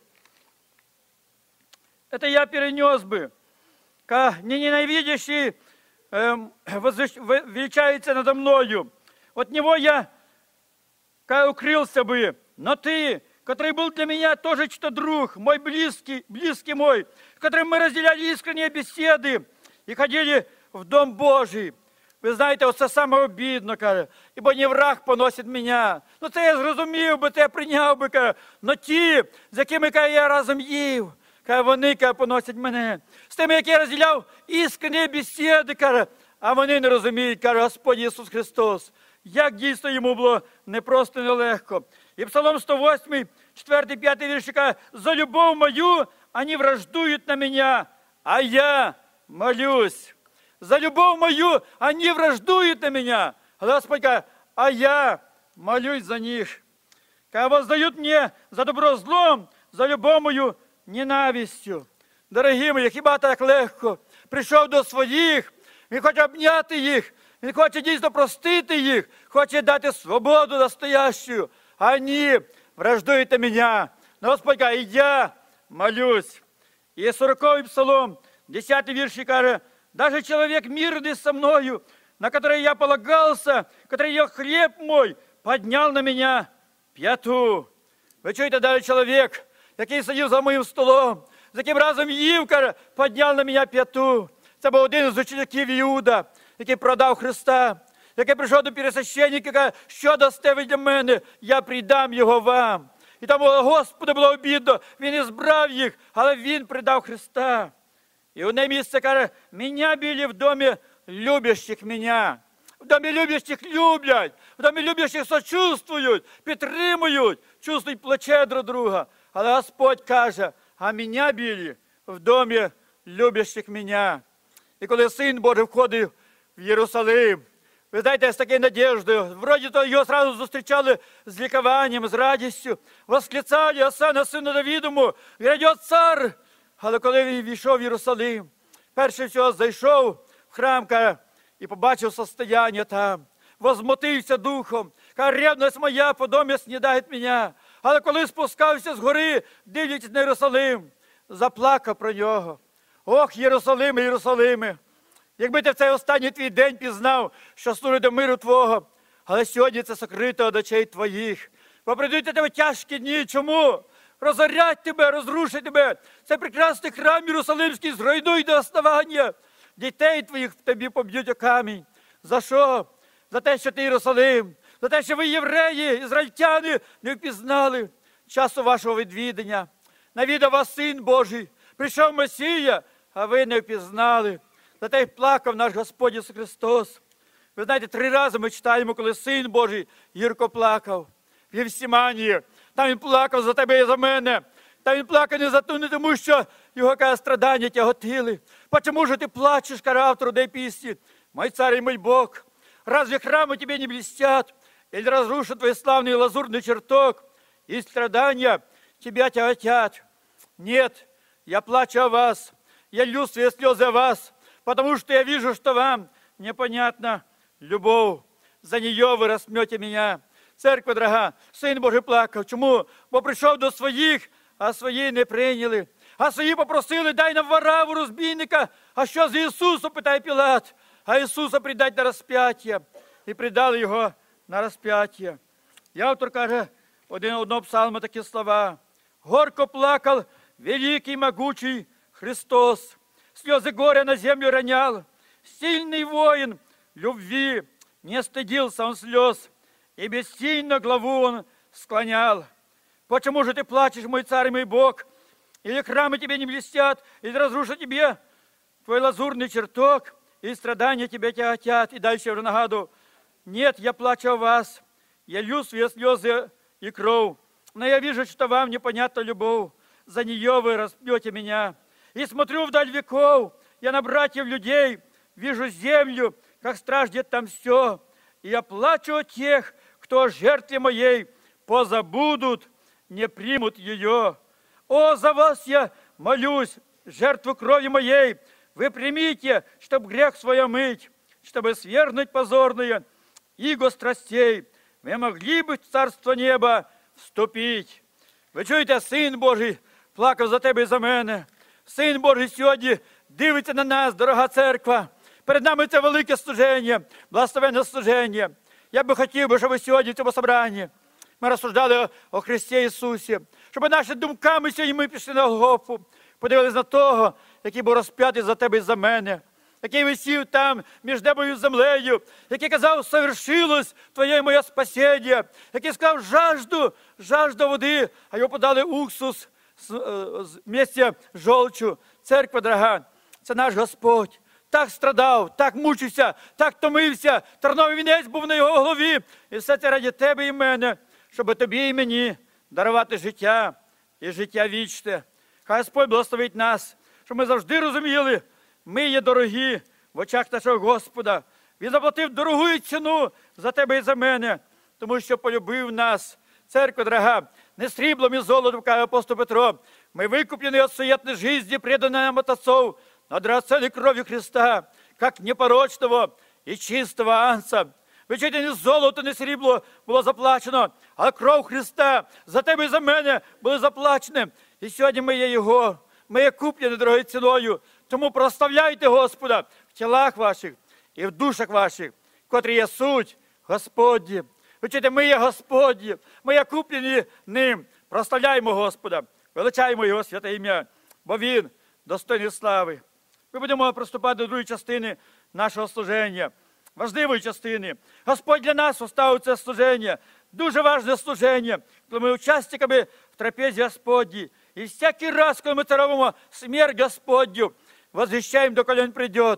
Это я перенес бы. Не ненавидящий величается надо мною. От него я укрылся бы. Но ты, который был для меня тоже что друг, мой близкий мой, с которым мы разделяли искренние беседы и ходили в Дом Божий. Ви знаєте, оце саме обідно, каже, ібо не враг поносить мене. Ну це я зрозумів би, це я прийняв би, каже. Но ті, з якими, каже, я разом їв, каже, вони, каже, поносять мене. З тими, які я розділяв іскренні бесіди, каже, а вони не розуміють, каже, Господь Ісус Христос. Як дійсно йому було непросто, нелегко. І Псалом 108, 4-5 вірші, каже, за любов мою вони враждують на мене, а я молюсь. За любов мою они враждуют на меня. Господь говорит, а я молюсь за них. Когда воздают мне за добро злом, за любов мою ненавистю. Дорогі мої, хіба так легко? Прийшов до своїх, він хоче обняти їх, він хоче дійсно простити їх, хоче дати свободу настоящую. А вони враждують на мене. Но Господь говорит, и я молюсь. И 40-й псалом, 10-й вірш каже, даже человек мирный со мною, на который я полагался, который ел хлеб мой, поднял на меня п'яту. Ви чуєте, даже чоловік, який сидів за моїм столом, з яким разом їв, каже, підняв на мене п'яту. Це був один з учеників Іуда, який продав Христа, який прийшов до пересвященника, каже, що дасте ви для мене, я придам його вам. І тому Господу було обідно, він і збрав їх, але він придав Христа. І одне місце каже, мене били в домі любящих мене, В домі любящих люблять, в домі любящих сочувствують, підтримують, чувствують плече друг друга. Але Господь каже, а мене били в домі любящих мене. І коли Син Божий входив в Єрусалим, ви знаєте, з такою надіждою, вроді то його одразу зустрічали з лікуванням, з радістю, восклицали, Осанна сину Давідому, грядє цар. Але коли він війшов в Єрусалим, перше всього зайшов в храм і побачив состояння там, возмутився духом, каже, ревність моя по домі снідає мене. Але коли спускався з гори, дивлячись на Єрусалим, заплакав про нього. Ох, Єрусалиме, Єрусалиме, якби ти в цей останній твій день пізнав, що служить до миру Твого, але сьогодні це сокрито від очей твоїх. Бо прийдуть до тебе тяжкі дні. Чому? Розорять тебе, розрушать тебе. Це прекрасний храм Єрусалимський зруйнуй до основання. Дітей твоїх в тобі поб'ють о камінь. За що? За те, що ти Єрусалим. За те, що ви, євреї, ізраїльтяни, не впізнали часу вашого відвідання. Навідав вас Син Божий. Прийшов Месія, а ви не впізнали. За те й плакав наш Господь Ісус Христос. Ви знаєте, 3 рази ми читаємо, коли Син Божий гірко плакав в Євсіманії. Там він плакав за тебе і за мене. Там він плакав не тому, що його страдання тяготили. Почему же ти плачеш, каже автор этой пісні? Мой царь и мой Бог, разве храмы тебе не блестят? Или разрушат твой славный лазурный чертог? И страдания тебя тяготят. Нет, я плачу о вас, я лью свои слезы о вас, потому что я вижу, что вам непонятна любовь. За нее вы распнете меня. Церква дорога, Син Божий плакав. Чому? Бо прийшов до своїх, а свої не прийняли. А свої попросили, дай нам вораву, розбійника. А що з Ісусом, питає Пілат. А Ісуса придать на розп'яття. І придали його на розп'яття. І автор каже, одного псалма такі слова. Горько плакав великий могучий Христос. Слезы горя на землю ронял. Сильный воин любви, не стыдился он слез. И бессильно главу он склонял. Почему же ты плачешь, мой царь и мой Бог? Или храмы тебе не блестят, или разрушат тебе твой лазурный чертог, и страдания тебя тяготят. И дальше уже нагадываю, нет, я плачу о вас, я лью свои слезы и кровь, но я вижу, что вам непонятна любовь, за нее вы распнете меня. И смотрю вдаль веков, я на братьев людей, вижу землю, как страждет там все, и я плачу о тех, кто о жертве моей позабудут, не примут ее. О, за вас я молюсь, жертву крови моей, вы примите, чтобы грех свой омыть, чтобы свергнуть позорные иго страстей, вы могли бы в царство неба вступить. Ви чуєте, Син Божий плакав за тебе і за мене. Син Божий сьогодні дивиться на нас, дорога церква. Перед нами це велике служення, благословенне служення. Я би хотів, щоб сьогодні в цьому собранні ми розсуждали о Христі Ісусі, щоб наші думками сьогодні ми пішли на Голгофу, подивилися на того, який був розп'ятий за тебе і за мене, який висів там між небом і землею, який казав, совершилось твоє і моє спасіння, який сказав, жажду води, а його подали уксус вместе з жолчю. Церква дорога, це наш Господь. Так страдав, так мучився, так томився, терновий вінець був на його голові. І все це раді тебе і мене, щоб тобі і мені дарувати життя і життя вічне. Хай Господь благословить нас, щоб ми завжди розуміли, ми є дорогі в очах нашого Господа. Він заплатив дорогу ціну за тебе і за мене, тому що полюбив нас. Церква дорога, не сріблом і золотом, каже апостол Петро, ми викуплені від суетной жизни, преданные нам от отцов, но драгоценной кровью Христа, как непорочного и чистого агнца. Ви чуєте, не золото, не срібло було заплачено, а кров Христа за тебе і за мене були заплачені. І сьогодні ми є Його, ми є куплені дорогою ціною. Тому прославляйте Господа в тілах ваших і в душах ваших, котрі є суть Господні. Ви чуєте, ми є Господні, ми є куплені Ним. Прославляємо Господа, величаємо Його святе ім'я, бо Він достойний слави. Ми будемо приступати до другої частини нашого служення, важливої частини. Господь для нас оставив це служення, дуже важне служення, коли ми учасниками в трапезі Господній. І всякий раз, коли ми це робимо, смерть Господню, возвіщаємо, доколи Він прийде.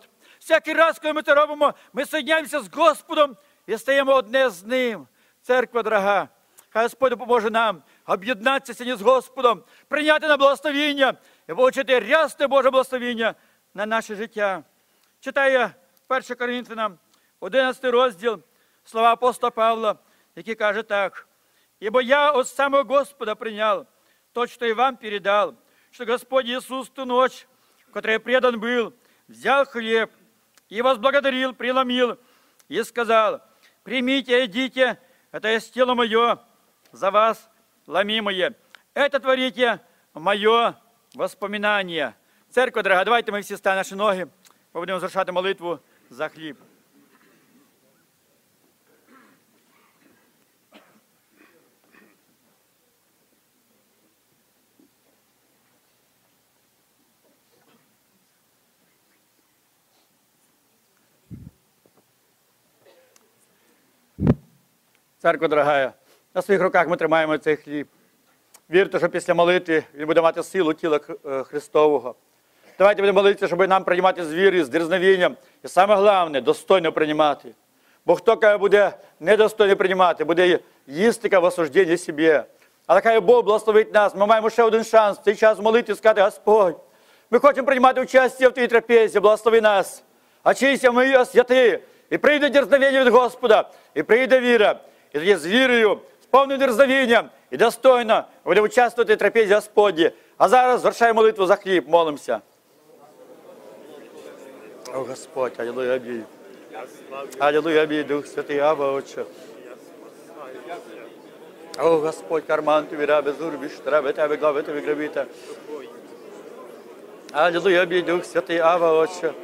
Всякий раз, коли ми це робимо, ми соєдняємося з Господом і стаємо одне з Ним. Церква дорога, хай Господь допоможе нам об'єднатися сьогодні з Господом, прийняти на благословіння і отримати рясне Боже благословіння на наше життя. Читаю 1 Коринфянам, 11 розділ, слова апостола Павла, який каже так. «Ибо я от самого Господа принял то, что и вам передал, что Господь Иисус ту ночь, в которой предан был, взял хлеб и возблагодарил, преломил и сказал, примите, едите, это есть тело мое, за вас ломимое. Это творите мое воспоминание». Церква, дорога, давайте ми всі станемо наші ноги, ми будемо звершати молитву за хліб. Церква дорога, на своїх руках ми тримаємо цей хліб. Вірте, що після молитви він буде мати силу тіла Христового. Давайте будемо молитися, щоб нам приймати з вірою, з дерзновінням. І саме головне, достойно приймати. Бо хто каже, буде недостойно приймати, буде їсти в осужденні собі. Але хай Бог благословить нас. Ми маємо ще один шанс в цей час молити і сказати, Господь, ми хочемо приймати участь в Твоїй трапезі, благослови нас. Очисти ми святи. І прийде дерзновіння від Господа, і прийде віра. І тоді з вірою, з повним дерзновінням і достойно будемо участвувати в трапезі Господні. А зараз звершаємо молитву за хліб, молимося. О, Господь, алілуя, амінь. Алілуя, амінь, Дух Святий, Ава, Отче. О, Господь, карман Тобі раби, зурбіш, треба Тебе, глави Тобі грабіта. Алілуя, амінь, Дух Святий, Ава, Отче.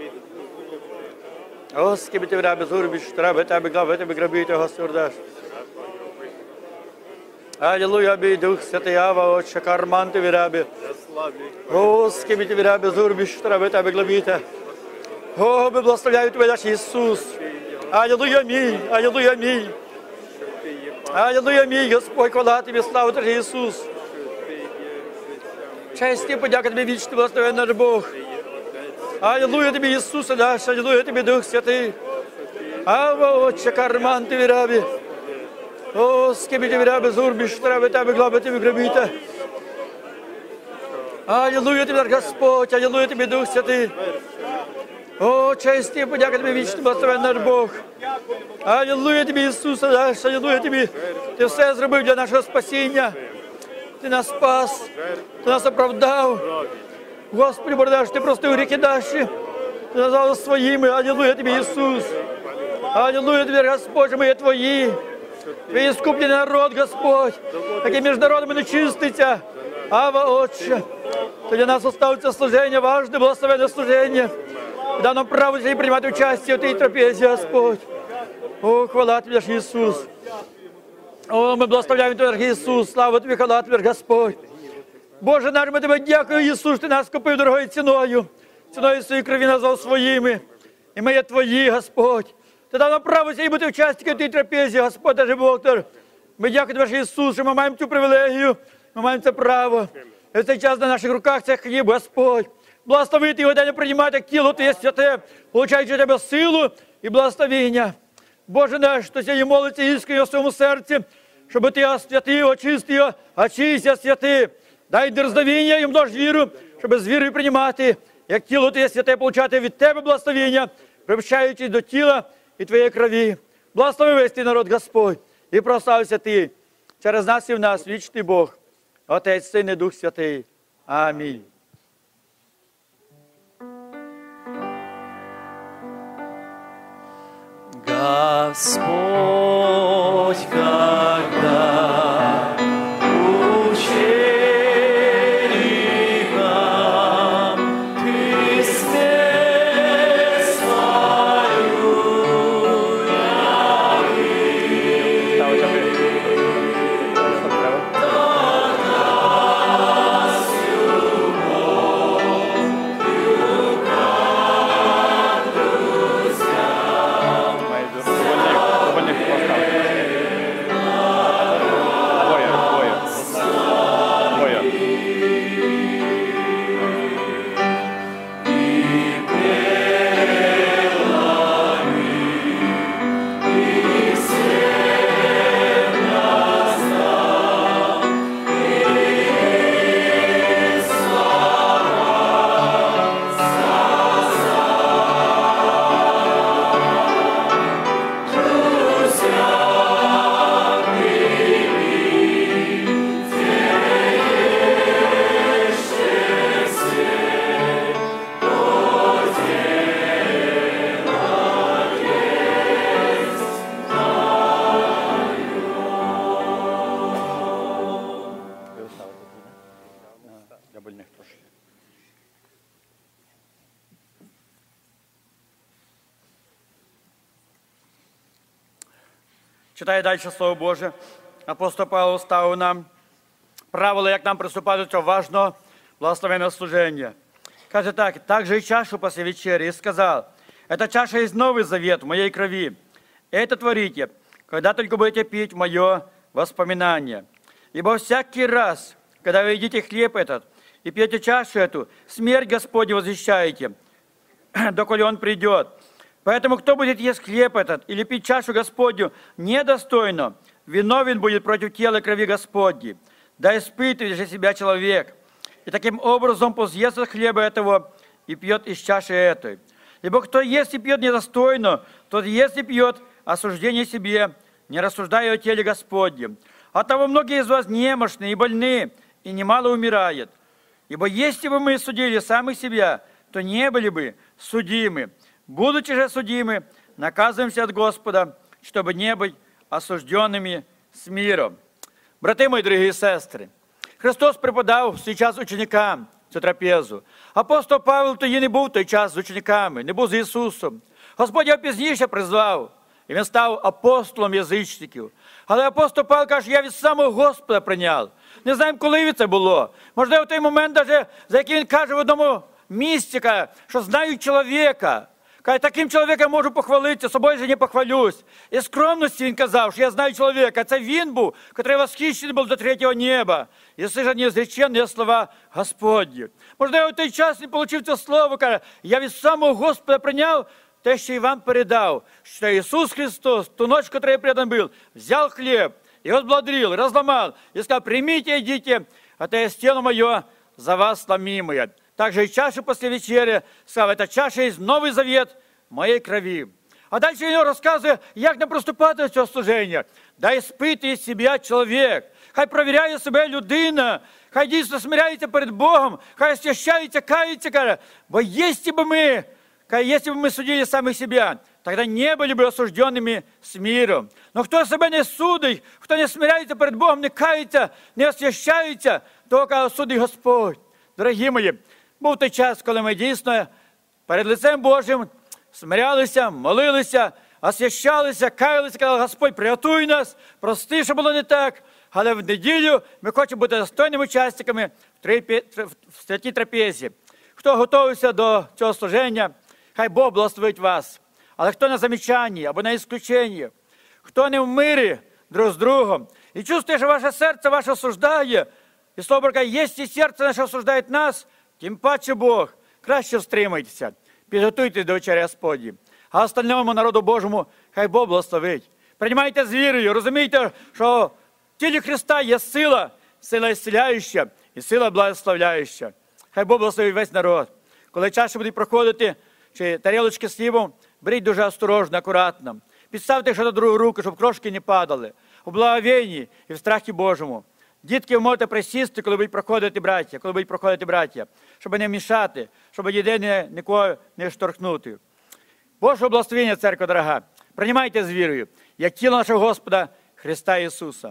О, скільки Тобі раби, зурбіш, треба Тебе, глави Тобі грабіта, Господь. Алілуя, амінь, Дух Святий, Ава, Отче, карман Тобі раби. О, скільки Тобі раби, зурбіш, треба Тебе, глабіта. О, ми благословляємо Тебе, наш Ісус. Алілуя, амінь, алілуя, амінь. Алілуя, амінь, Господь, хвала Тобі, слава Тобі, Ісус. Честь і подяка Тобі, вічний, благословенний наш Бог. Алілуя Тобі, Ісусе наш, алілуя Тобі, Дух Святий. Ава, Отче, карман Тобі раби. О, скибі Тобі раби, зурбіш, треба Тебе, глаби Тобі грабіта. Алілуя Тобі, наш Господь, алілуя Тобі, Дух Святий. О, честь і подяка Тобі, вічний, благословенний наш Бог. Алілуя Тобі, Ісусе наш, алілуя Тобі. Ти все зробив для нашого спасіння. Ти нас спас, Ти нас оправдав. Господи, Боже наш, Ти простив гріхи наші. Ти назвав своїми. Алілуя Тобі, Ісус. Алілуя Тобі, Господь, ми є Твої. Твій скуплений народ, Господь, який між народами не чиститься. Ава, Отче, то для нас оставиться служення, важне, благословенне служення. Дай нам право сьогодні приймати участь у тій трапезі, Господь. О, хвала Тобі, наш Ісус. О, ми благословляємо Тебе, наш Ісус. Слава Тобі, хвала Тобі, Господь. Боже наш, ми Тебе дякуємо, Ісус, Ти нас купив дорогою ціною. Ціною своєї крові назвав своїми. І ми є Твої, Господь. Ти дав нам право сьогодні бути учасниками в тій трапезі, Господь, наш Бог. Ми дякуємо Тебе, Ісус, що ми маємо цю привілегію, ми маємо це право. І в цей час на наших руках це хліб, Господь. Благословити його, далі приймати, як тіло Твоє святе, получаючи Тебе силу і благословіння. Боже наш, хто сьогодні молиться іскренньо в своєму серці, щоб Ти освятив, очисти його, очисти, святи. Дай дерзновіння і множ віру, щоб з вірою приймати, як тіло Твоє святе, получати від Тебе благословіння, привчаючись до тіла і Твоєї крові. Благослови весь Твій народ, Господь, і прослався Ти через нас і в нас, вічний Бог, Отець, Син і Дух Святий. Амінь. Господь, когда ученикам Ты смерть свою Амінь. Читає далі Слово Боже. Апостол Павло ставив нам правила, як нам приступати до цього важного благословенного служення. Каже так: «Также и чашу после вечери, и сказал, эта чаша есть новый завет в моей крови. Это творите, когда только будете пить в мое воспоминание. Ибо всякий раз, когда вы едите хлеб этот и пьете чашу эту, смерть Господню возвещаете, доколе Он придет. Поэтому кто будет есть хлеб этот или пить чашу Господню недостойно, виновен будет против тела и крови Господней. Да испытывает же себя человек. И таким образом пусть ест от хлеба этого и пьет из чаши этой. Ибо кто ест и пьет недостойно, тот ест и пьет осуждение себе, не рассуждая о теле Господнем. Оттого многие из вас немощны и больны, и немало умирает. Ибо если бы мы судили самих себя, то не были бы судимы. Будучи же судимы, наказываемся от Господа, чтобы не быть осужденными с миром». Брати мої, дорогі сестри, Христос преподав в свій час ученикам цю трапезу. Апостол Павло тоді не був в той час з учениками, не був з Ісусом. Господь його пізніше призвав, і він став апостолом язичників. Але апостол Павло каже: я від самого Господа прийняв. Не знаємо, коли це було. Можливо, в той момент, навіть, за який він каже в одному місці, каже, що знаю чоловіка. Каже, таким чоловіком можу похвалитися, собою же не похвалюсь. І скромності він казав, що я знаю чоловіка. Це він був, який восхищений був до третього неба. І слышав неізреченні слова Господні. Можливо, в той час він отримав це слово, каже, я від самого Господа прийняв те, що і вам передав, що Ісус Христос, ту ночь, в которой предан был, взял хлеб, и возблагодарил, разломал, и сказал: примите, идите, это есть тело мое за вас сломимое. Также и чашу после вечери, сказал: эта чаша есть новый завет моей крови. А дальше він розказує, як не приступати до цього служення. Да іспитує себе чоловік, хай провіряє себе людина, хай дійсно смиряється перед Богом, хай освящається, кається, каже, бо если бы мы судили самих себя, тогда не были бы осужденными с миром. Но хто себе не судить, хто не смиряється перед Богом, не кається, не освящається, то судить Господь. Дорогі мої, був той час, коли ми дійсно перед лицем Божим смирялися, молилися, освящалися, каялися, казали: Господь, приготуй нас, прости, що було не так. Але в неділю ми хочемо бути достойними учасниками в святій трапезі. Хто готовився до цього служення, хай Бог благословить вас. Але хто на замічанні або на ісключенні, хто не в мирі друг з другом, і чувствує, що ваше серце ваше осуждає, і слово Боже, якщо серце наше осуждає нас, тим паче Бог, краще стримайтеся, підготуйтесь до вечері Господні. А остальному народу Божому хай Бог благословить. Приймайте з вірою, розумійте, що в тілі Христа є сила, сила ісціляюча і сила благословляюча. Хай Бог благословить весь народ. Коли чаша буде проходити, чи тарілочки з хлібом, беріть дуже осторожно, акуратно. Підставте ще до другу руку, щоб крошки не падали. У благовінні і в страхі Божому. Дітки, ви можете присісти, коли будуть проходити браття, щоб не мішати, щоб ніде нікого не шторхнути. Божого благословення, церква дорога, приймайте з вірою, як тіло нашого Господа Христа Ісуса.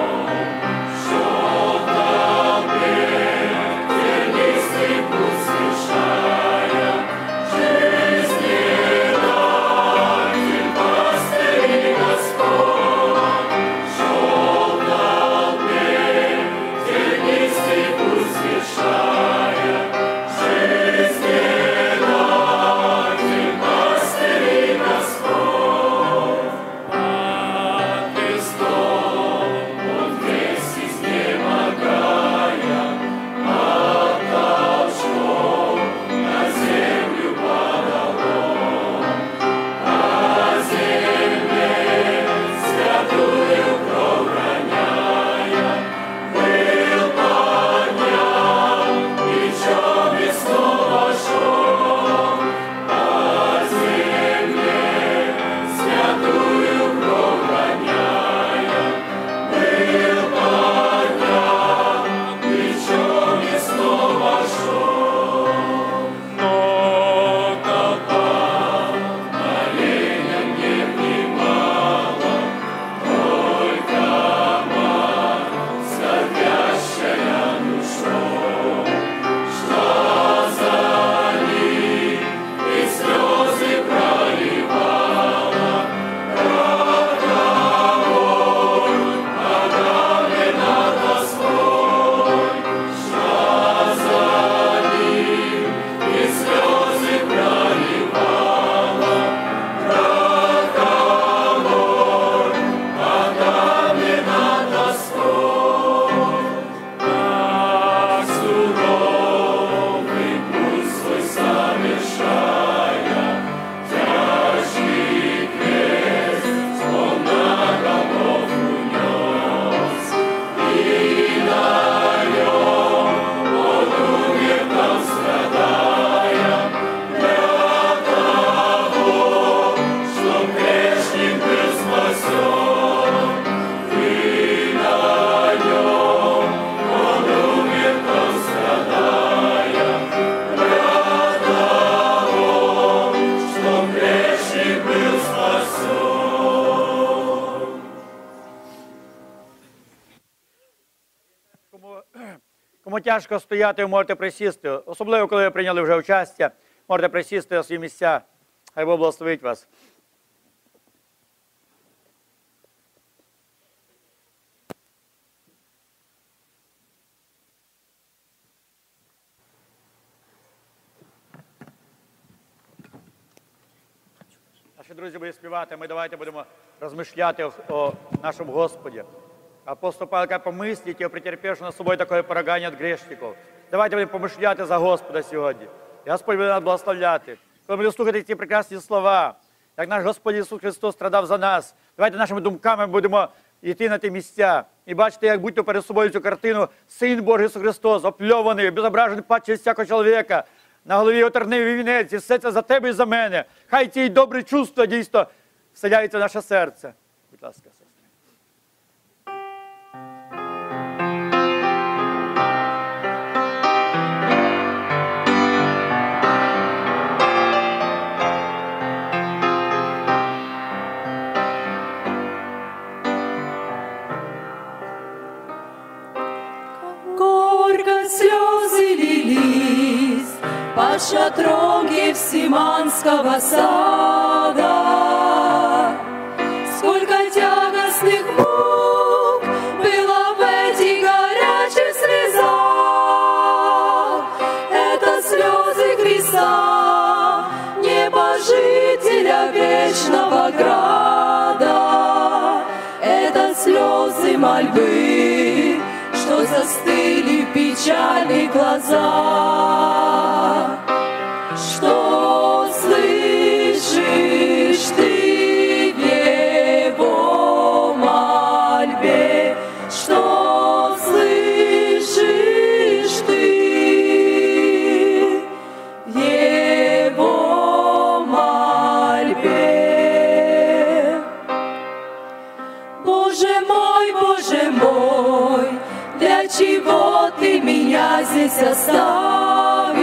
Пусти тяжко стояти, ви можете присісти. Особливо, коли ви прийняли вже участь, можете присісти на свої місця. Хай Бог благословить вас. Наші друзі будуть співати, ми давайте будемо розмишляти о нашому Господі. Апостол Павел каже, помисліть о претерпевшем над собою такое поругання від грешників. Давайте будемо помишляти за Господа сьогодні. І Господь буде нас благословляти. Коли ми будемо слухати ці прекрасні слова, як наш Господь Ісус Христос страдав за нас, давайте нашими думками будемо йти на ті місця. І бачите, як будь-то перед собою цю картину, Син Божий Ісус Христос, опльований, безображений падчий всякого чоловіка, на голові його тернивий вінець, і все це за тебе і за мене. Хай ці добрі чувства дійсно вселяються в наше серце. Будь ласка, сестри. Горько слезы лились под шатром Гефсиманского сада. Сколько тягостных мук было в этих горячих слезах. Это слезы Христа, небожителя вечного града. Это слезы мольбы, что застыли в печали глаза. Что слышишь ты в его мольбе? Что слышишь ты в его мольбе? Боже мой, для чего ты меня здесь оставил?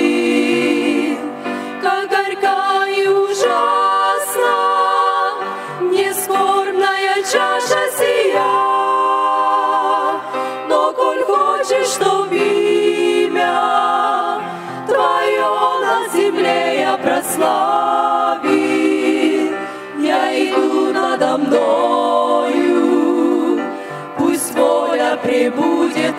Как горька и ужасна мне скорбная чаша сия. Но коль хочешь, чтоб имя Твое на земле я прославил, я иду надо мною, пусть воля пребудет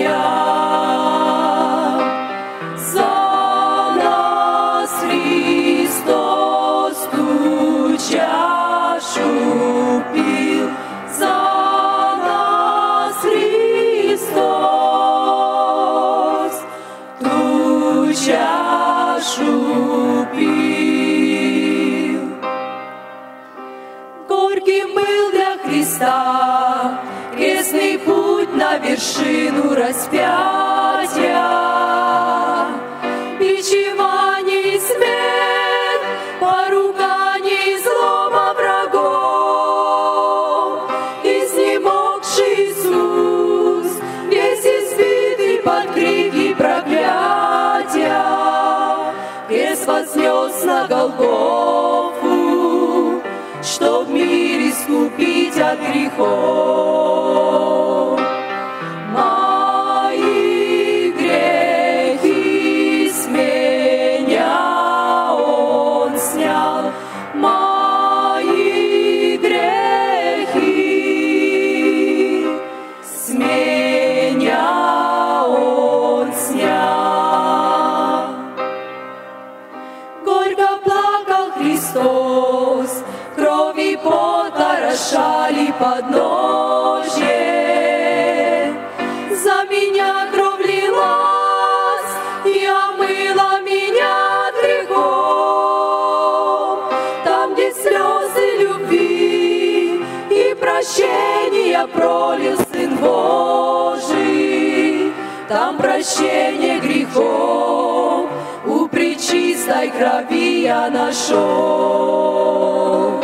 Твоя. За нас Христос ту чашу пил, за нас Христос ту чашу пил. Горьким был для Христа крестный путь на вершину распятия. Бичевание и смерть, поругание и злоба врагов. Изнемогший Иисус, весь избитый под крики проклятия, крест вознес на Голгофу, чтоб мир искупить от грехов. Мои грехи с меня Он снял, мои грехи с меня Он снял. Горько плакал Христос, кровь и пот орошали подножье. За меня кровь лилась и омыла меня от грехов. Там, где слезы любви и прощения пролил Сын Божий, там прощение грехов у пречистой крови я нашел.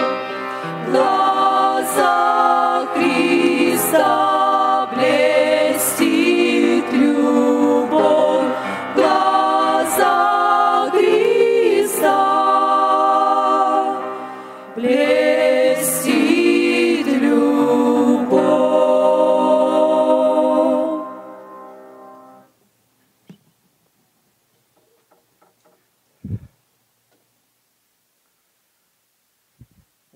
Глаза Христа блестит любовь, глаза Христа блестит любовь.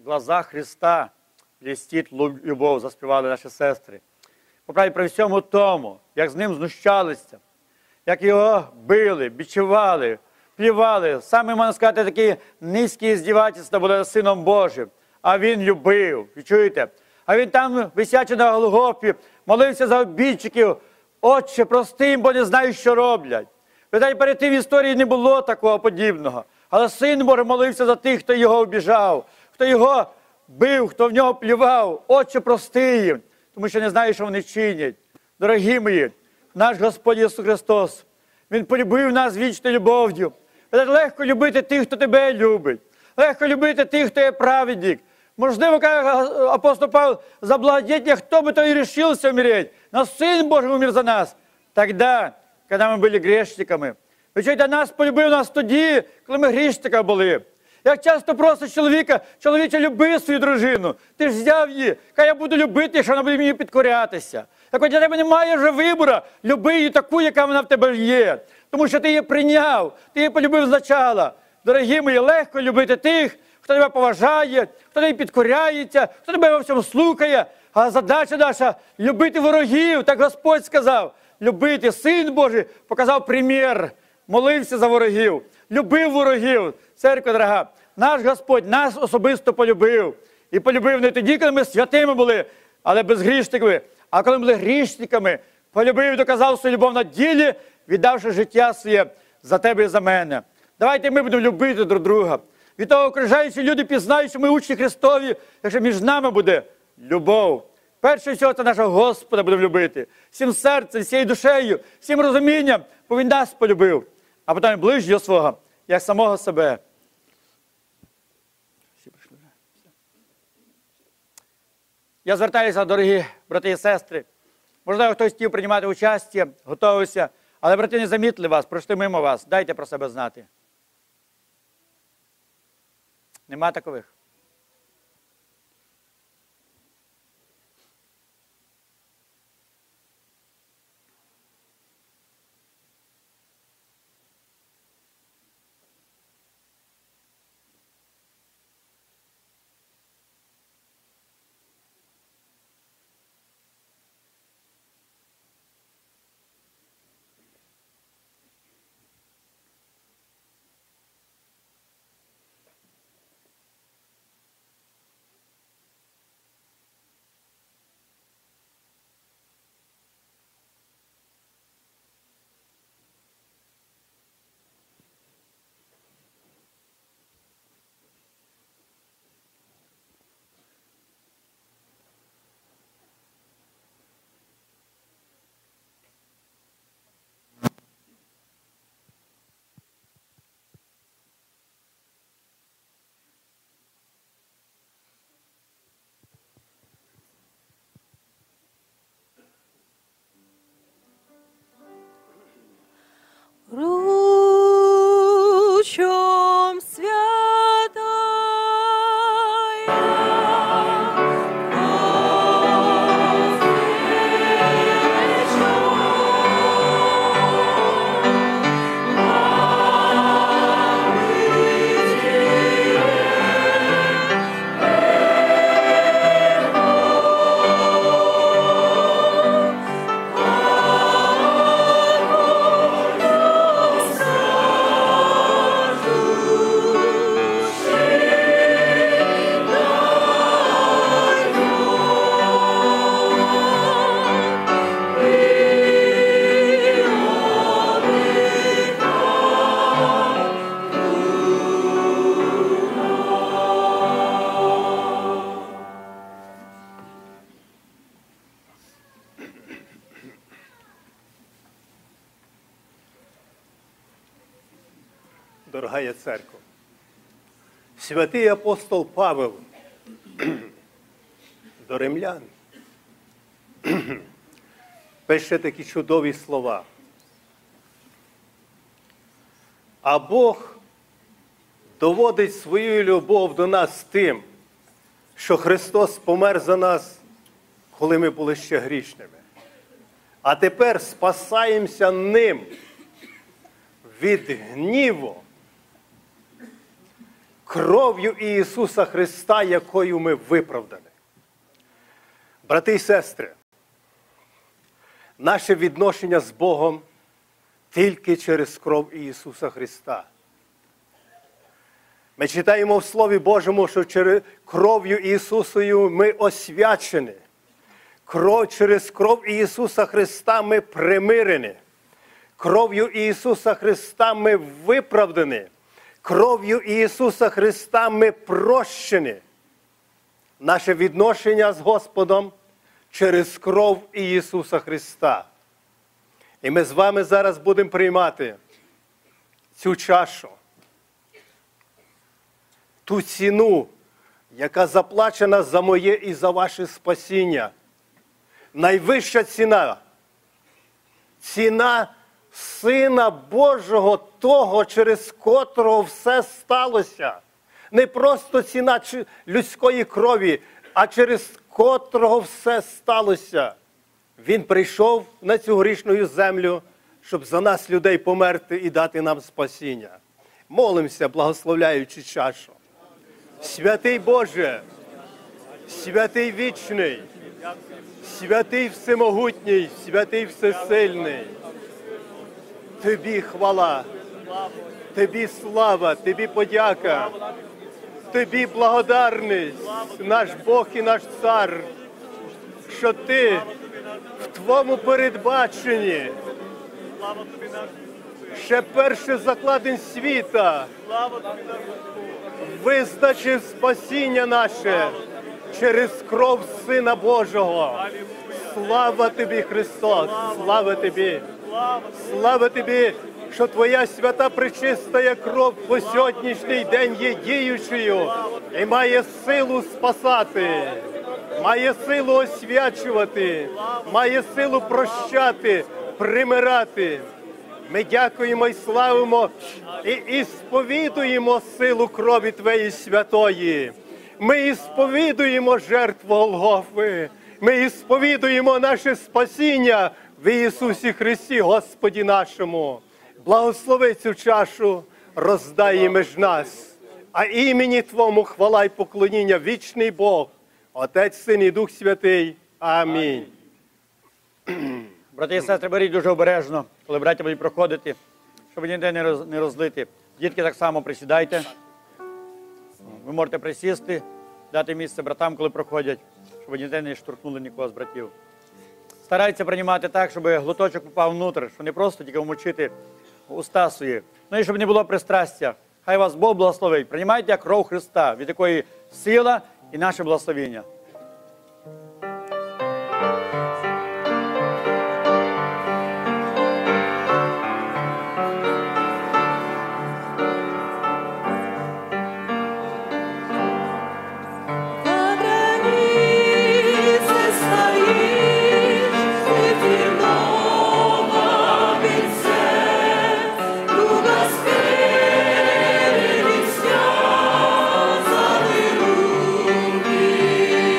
в глазах Христа блістить любов, заспівали наші сестри. Поправді, при всьому тому, як з ним знущалися, як його били, бичували, плювали, саме, можна сказати, такі низькі здівательства були над Сином Божим. А він любив, ви чуєте? А він там, висячи на Голгофі, молився за обідчиків. Отче, прости їм, бо не знають, що роблять. Ви знаєте, перед тим в історії не було такого подібного. Але Син Божий молився за тих, хто його обіжав, хто його бив, хто в нього плював. Отче, прости їм, тому що не знає, що вони чинять. Дорогі мої, наш Господь Ісус Христос, Він полюбив нас вічною любов'ю. Легко любити тих, хто тебе любить. Легко любити тих, хто є праведник. Можливо, каже апостол Павел, за благодетелья, хто би то и решился умереть. Но Сын Божий умер за нас. Тогда, когда мы были грешниками. Ви чуєте, нас полюбив нас тоді, коли ми грішниками були. Як часто просить чоловіка, чоловіче, люби свою дружину. Ти ж взяв її, хай я буду любити, якщо вона буде мені підкорятися. Так от для тебе немає вже вибору, люби її таку, яка вона в тебе є. Тому що ти її прийняв, ти її полюбив спочатку. Дорогі мої, легко любити тих, хто тебе поважає, хто тобі підкоряється, хто тебе во всьому слухає. А задача наша – любити ворогів, так Господь сказав. Любити. Син Божий показав примір, молився за ворогів, любив ворогів. Церква дорога, наш Господь нас особисто полюбив. І полюбив не тоді, коли ми святими були, але безгрішниками. А коли ми були грішниками, полюбив і доказав свою любов на ділі, віддавши життя своє за тебе і за мене. Давайте ми будемо любити друг друга. Від того окружаючі люди пізнають, що ми учні Христові, якщо між нами буде любов. Перше всього, це нашого Господа будемо любити. Всім серцем, всією душею, всім розумінням, бо Він нас полюбив. А потім і ближнього свого, як самого себе. Я звертаюся, дорогі брати і сестри. Можливо, хтось хотів приймати участь, готувався, але брати не замітили вас, пройшли мимо вас. Дайте про себе знати. Нема такових? Ручом святая, Дорогая церква, святий апостол Павел до римлян пише такі чудові слова. А Бог доводить свою любов до нас тим, що Христос помер за нас, коли ми були ще грішними. А тепер спасаємося ним від гніву кров'ю Ісуса Христа, якою ми виправдані. Брати і сестри, наше відношення з Богом тільки через кров Ісуса Христа. Ми читаємо в Слові Божому, що через кров'ю Ісусою ми освячені. Через кров Ісуса Христа ми примирені. Кров'ю Ісуса Христа ми виправдані. Кров'ю Ісуса Христа ми прощені. Наше відношення з Господом через кров Ісуса Христа. І ми з вами зараз будемо приймати цю чашу. Ту ціну, яка заплачена за моє і за ваше спасіння. Найвища ціна. Ціна Сина Божого, того, через котрого все сталося. Не просто ціна людської крові, а через котрого все сталося. Він прийшов на цю грішну землю, щоб за нас, людей, померти і дати нам спасіння. Молимося, благословляючи чашу. Святий Боже, святий вічний, святий всемогутній, святий всесильний. Тобі хвала, Тобі слава, Тобі подяка, Тобі благодарність, наш Бог і наш Цар, що Ти в Твоєму передбаченні ще перше закладень світа визначив спасіння наше через кров Сина Божого. Слава Тобі, Христос! Слава Тобі! Слава Тобі, що Твоя свята пречистая кров по сьогоднішній день є діючою і має силу спасати, має силу освячувати, має силу прощати, примирати. Ми дякуємо і славимо і сповідуємо силу крові Твоєї святої. Ми сповідуємо жертву Голгофи. Ми сповідуємо наше спасіння в Ісусі Христі, Господі нашому. Благослови цю чашу, роздай її між нас. А імені Твому хвала й поклоніння, вічний Бог, Отець, Син і Дух Святий. Амінь. Брати і сестри, беріть дуже обережно, коли браття будуть проходити, щоб ніде не розлити. Дітки, так само присідайте. Ви можете присісти, дати місце братам, коли проходять, щоб ніде не штурхнули нікого з братів. Старайтеся приймати так, щоб глоточок попав внутрь, щоб не просто тільки вмочити уста свої. Ну і щоб не було пристрастя. Хай вас Бог благословить. Приймайте кров Христа, від якої сила і наше благословення. Руки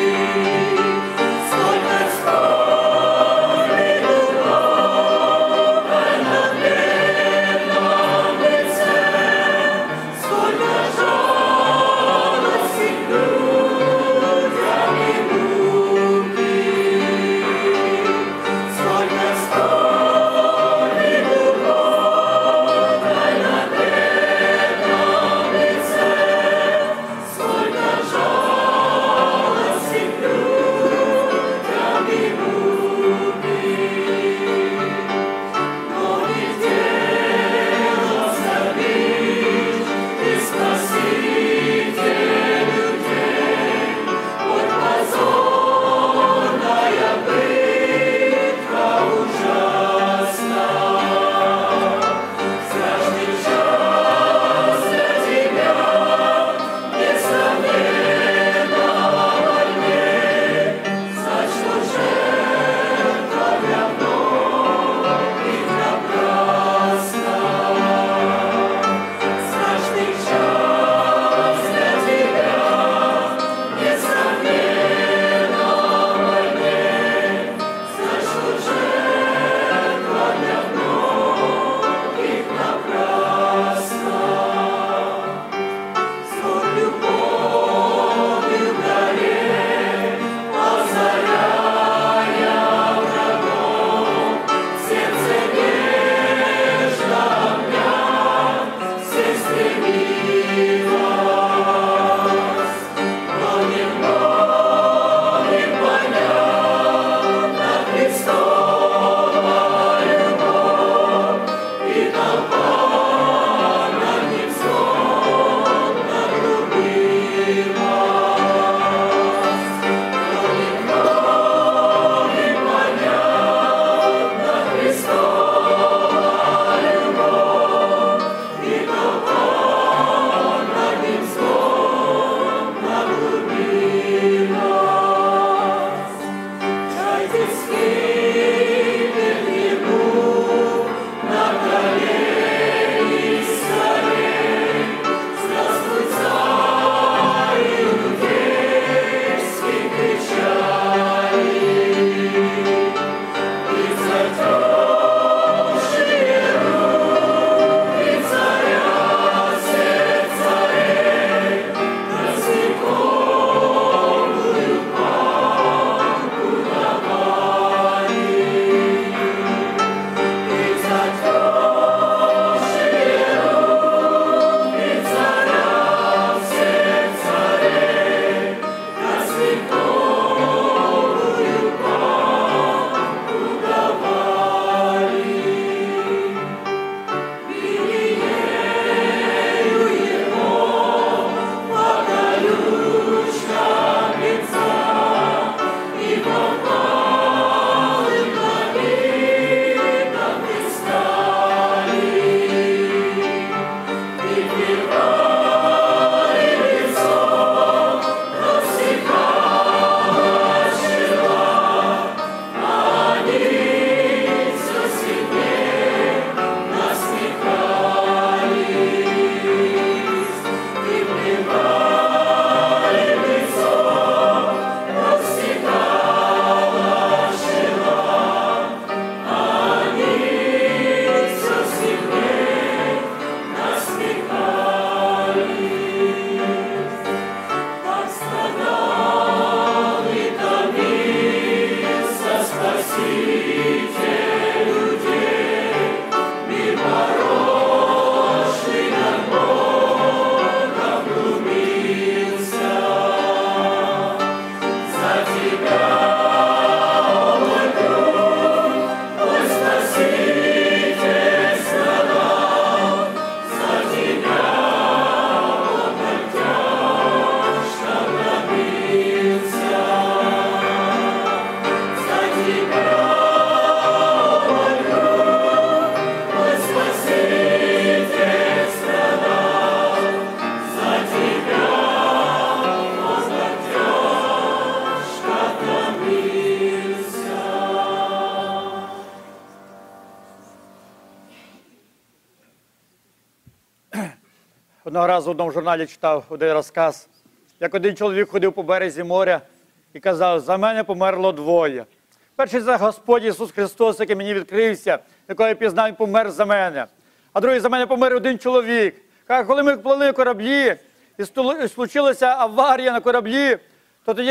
Одного разу в одному журналі читав один розказ, як один чоловік ходив по березі моря і казав: за мене померло двоє. Перший – це Господь Ісус Христос, який мені відкрився, якого я пізнав, Він помер за мене. А другий – за мене помер один чоловік. Каже, коли ми плили кораблі і случилася аварія на кораблі, то тоді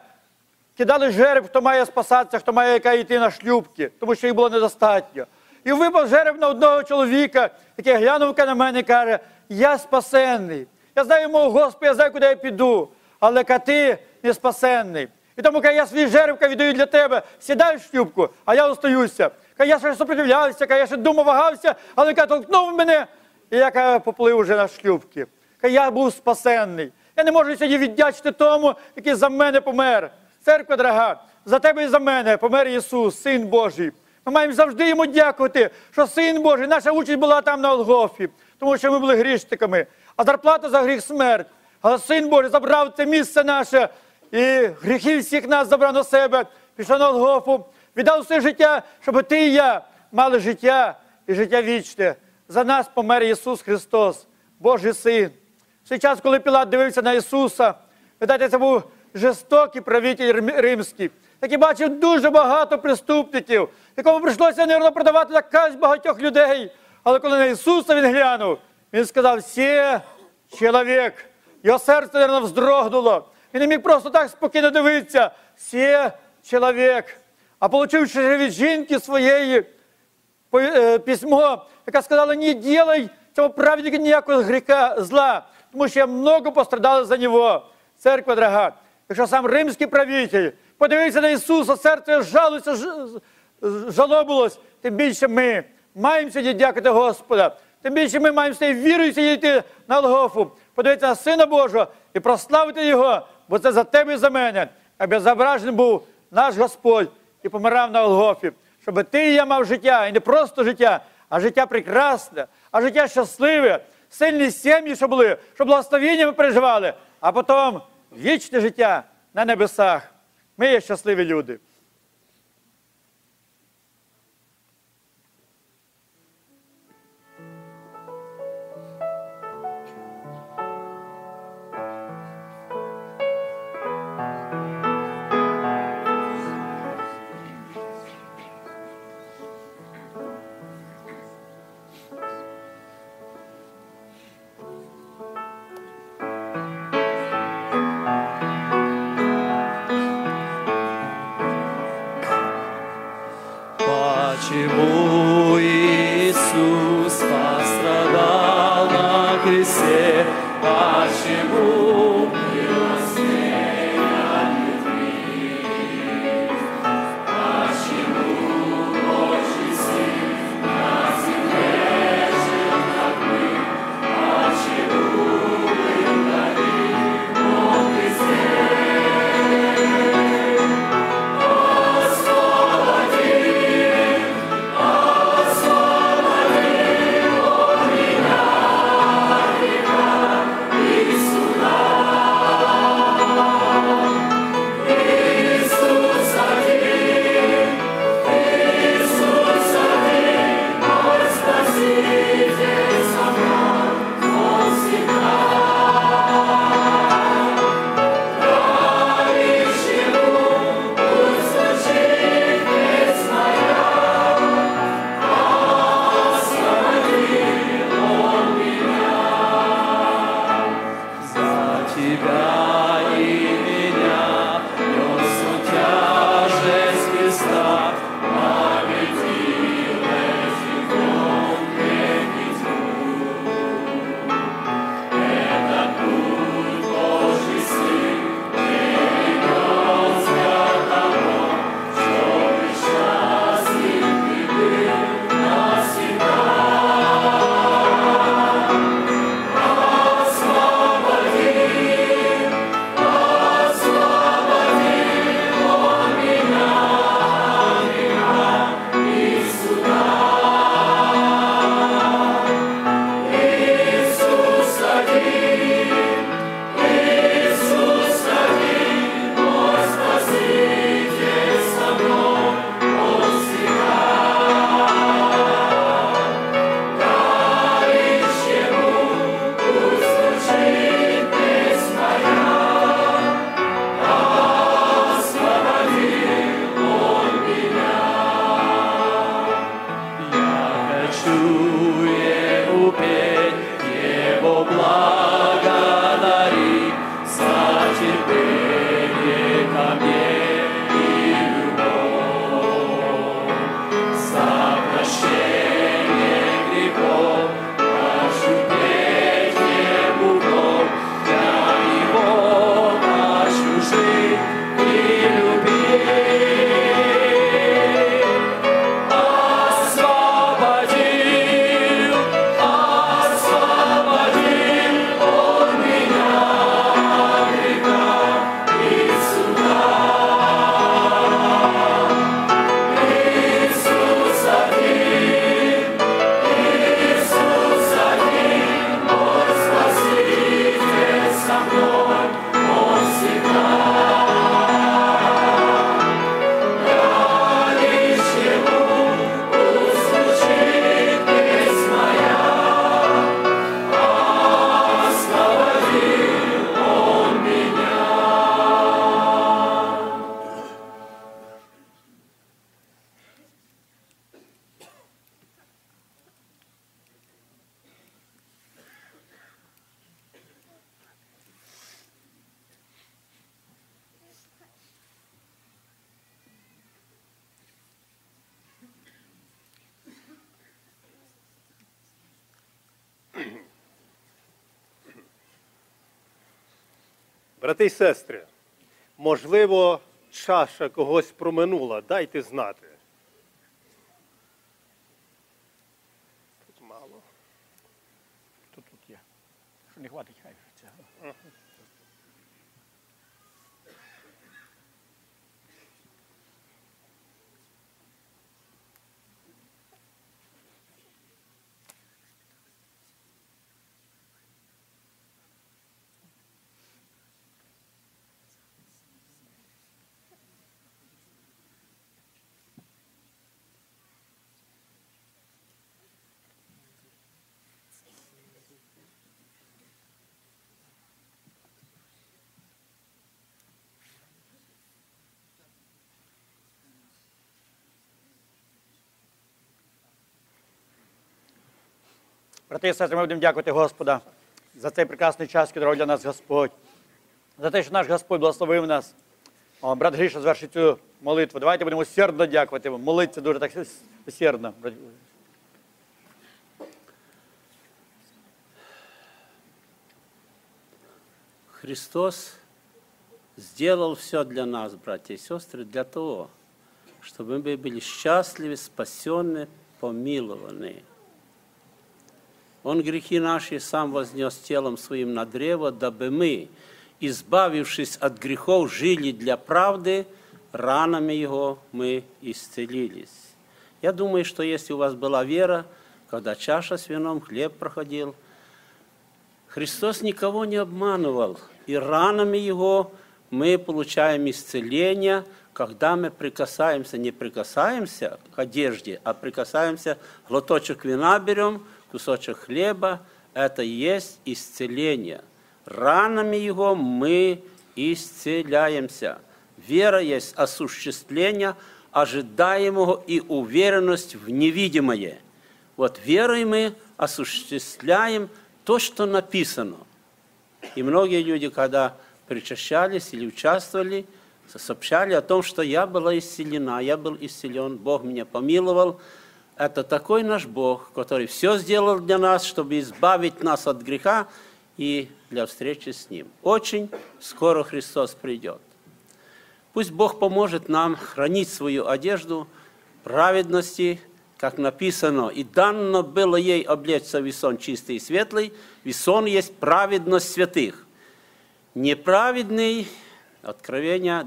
кидали жереб, хто має спасатися, хто має йти на шлюпки, тому що їх було недостатньо. І випав жереб на одного чоловіка, який глянув на мене і каже: я спасенний. Я знаю мого Господа, я знаю, куди я піду, але ти не спасенний. І тому, я свій жереб віддаю для тебе, сідай в шлюпку, а я остаюся. Я ще сопротивлявся, я ще думав, вагався, але толкнув мене, і я поплив уже на шлюпки. Я був спасенний. Я не можу сьогодні віддячити тому, який за мене помер. Церква дорога, за тебе і за мене помер Ісус, Син Божий. Ми маємо завжди Йому дякувати, що Син Божий, наша участь була там на Голгофі, тому що ми були грішниками. А зарплата за гріх – смерть. Але Син Божий забрав це місце наше і гріхи всіх нас забрав на себе, пішов на Голгофу, віддав все життя, щоб ти і я мали життя і життя вічне. За нас помер Ісус Христос, Божий Син. В цей час, коли Пілат дивився на Ісуса, видайте, це був жорстокий правитель римський, який бачив дуже багато преступників, якому прийшлося, мабуть, продавати якась багатьох людей. Але коли на Ісуса він глянув, він сказав: «Це чоловік». Його серце, мабуть, вздрогнуло. Він не міг просто так спокійно дивитися. «Це чоловік». А получивши від жінки своєї письмо, яка сказала: «Не делай цього праведника ніякого гріха, зла, тому що много пострадали за нього». Церква дорога, якщо сам римський правитель подивився на Ісуса, серце жалося, жалобилось, тим більше ми маємо сьогодні дякувати Господа. Тим більше ми маємо з цією вірою йти на Голгофу, подивитися на Сина Божого і прославити Його, бо це за тебе і за мене. А безображений був наш Господь і помирав на Голгофі, щоб ти і я мав життя, і не просто життя, а життя прекрасне, а життя щасливе, сильні сім'ї, щоб були, щоб благословіння ми переживали, а потім вічне життя на небесах. Ми є щасливі люди. Почему Иисус пострадал на кресте? Почему милосерден любви? Почему Божий Сын на земле жил, как мы? Почему был на кресте? Брати і сестри, можливо, чаша когось проминула, дайте знати. Тут мало. Тут є. Що не хватить, хай цього. Брати і сестри, ми будемо дякувати Господа за цей прекрасний час, який дарував для нас Господь. За те, що наш Господь благословив нас. Брат Гріша звершить цю молитву. Давайте будемо усердно дякувати. Молитися дуже так усердно. Христос сделал все для нас, братья и сестры, для того, чтобы мы были счастливы, спасенны, помилованы. Он грехи наши сам вознес телом своим на древо, дабы мы, избавившись от грехов, жили для правды, ранами Его мы исцелились. Я думаю, что если у вас была вера, когда чаша с вином, хлеб проходил, Христос никого не обманывал, и ранами Его мы получаем исцеление, когда мы прикасаемся, не прикасаемся к одежде, а прикасаемся, глоточек вина берем, кусочек хлеба, это и есть исцеление. Ранами Его мы исцеляемся. Вера есть осуществление ожидаемого и уверенность в невидимое. Вот верой мы осуществляем то, что написано. И многие люди, когда причащались или участвовали, сообщали о том, что я была исцелена, я был исцелен, Бог меня помиловал. Это такой наш Бог, который все сделал для нас, чтобы избавить нас от греха и для встречи с Ним. Очень скоро Христос придет. Пусть Бог поможет нам хранить свою одежду праведности, как написано, «И дано было ей облечься в весон чистый и светлый». Весон есть праведность святых. Неправедный, Откровение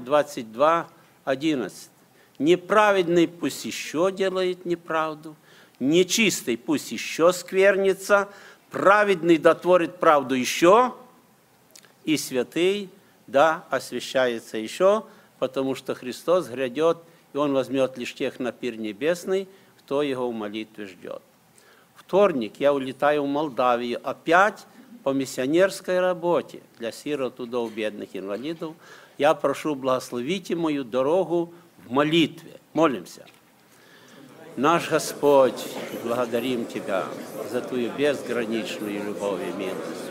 22:11. Неправедный пусть еще делает неправду, нечистый пусть еще сквернится, праведный дотворит правду еще, и святый да освящается еще, потому что Христос грядет, и Он возьмет лишь тех на пир небесный, кто Его в молитве ждет. Вторник я улетаю в Молдавию опять по миссионерской работе для сирот, удов, бедных, инвалидов. Я прошу, благословите мою дорогу в молитве. Молимся. Наш Господь, благодарим Тебя за Твою безграничную любовь и милость,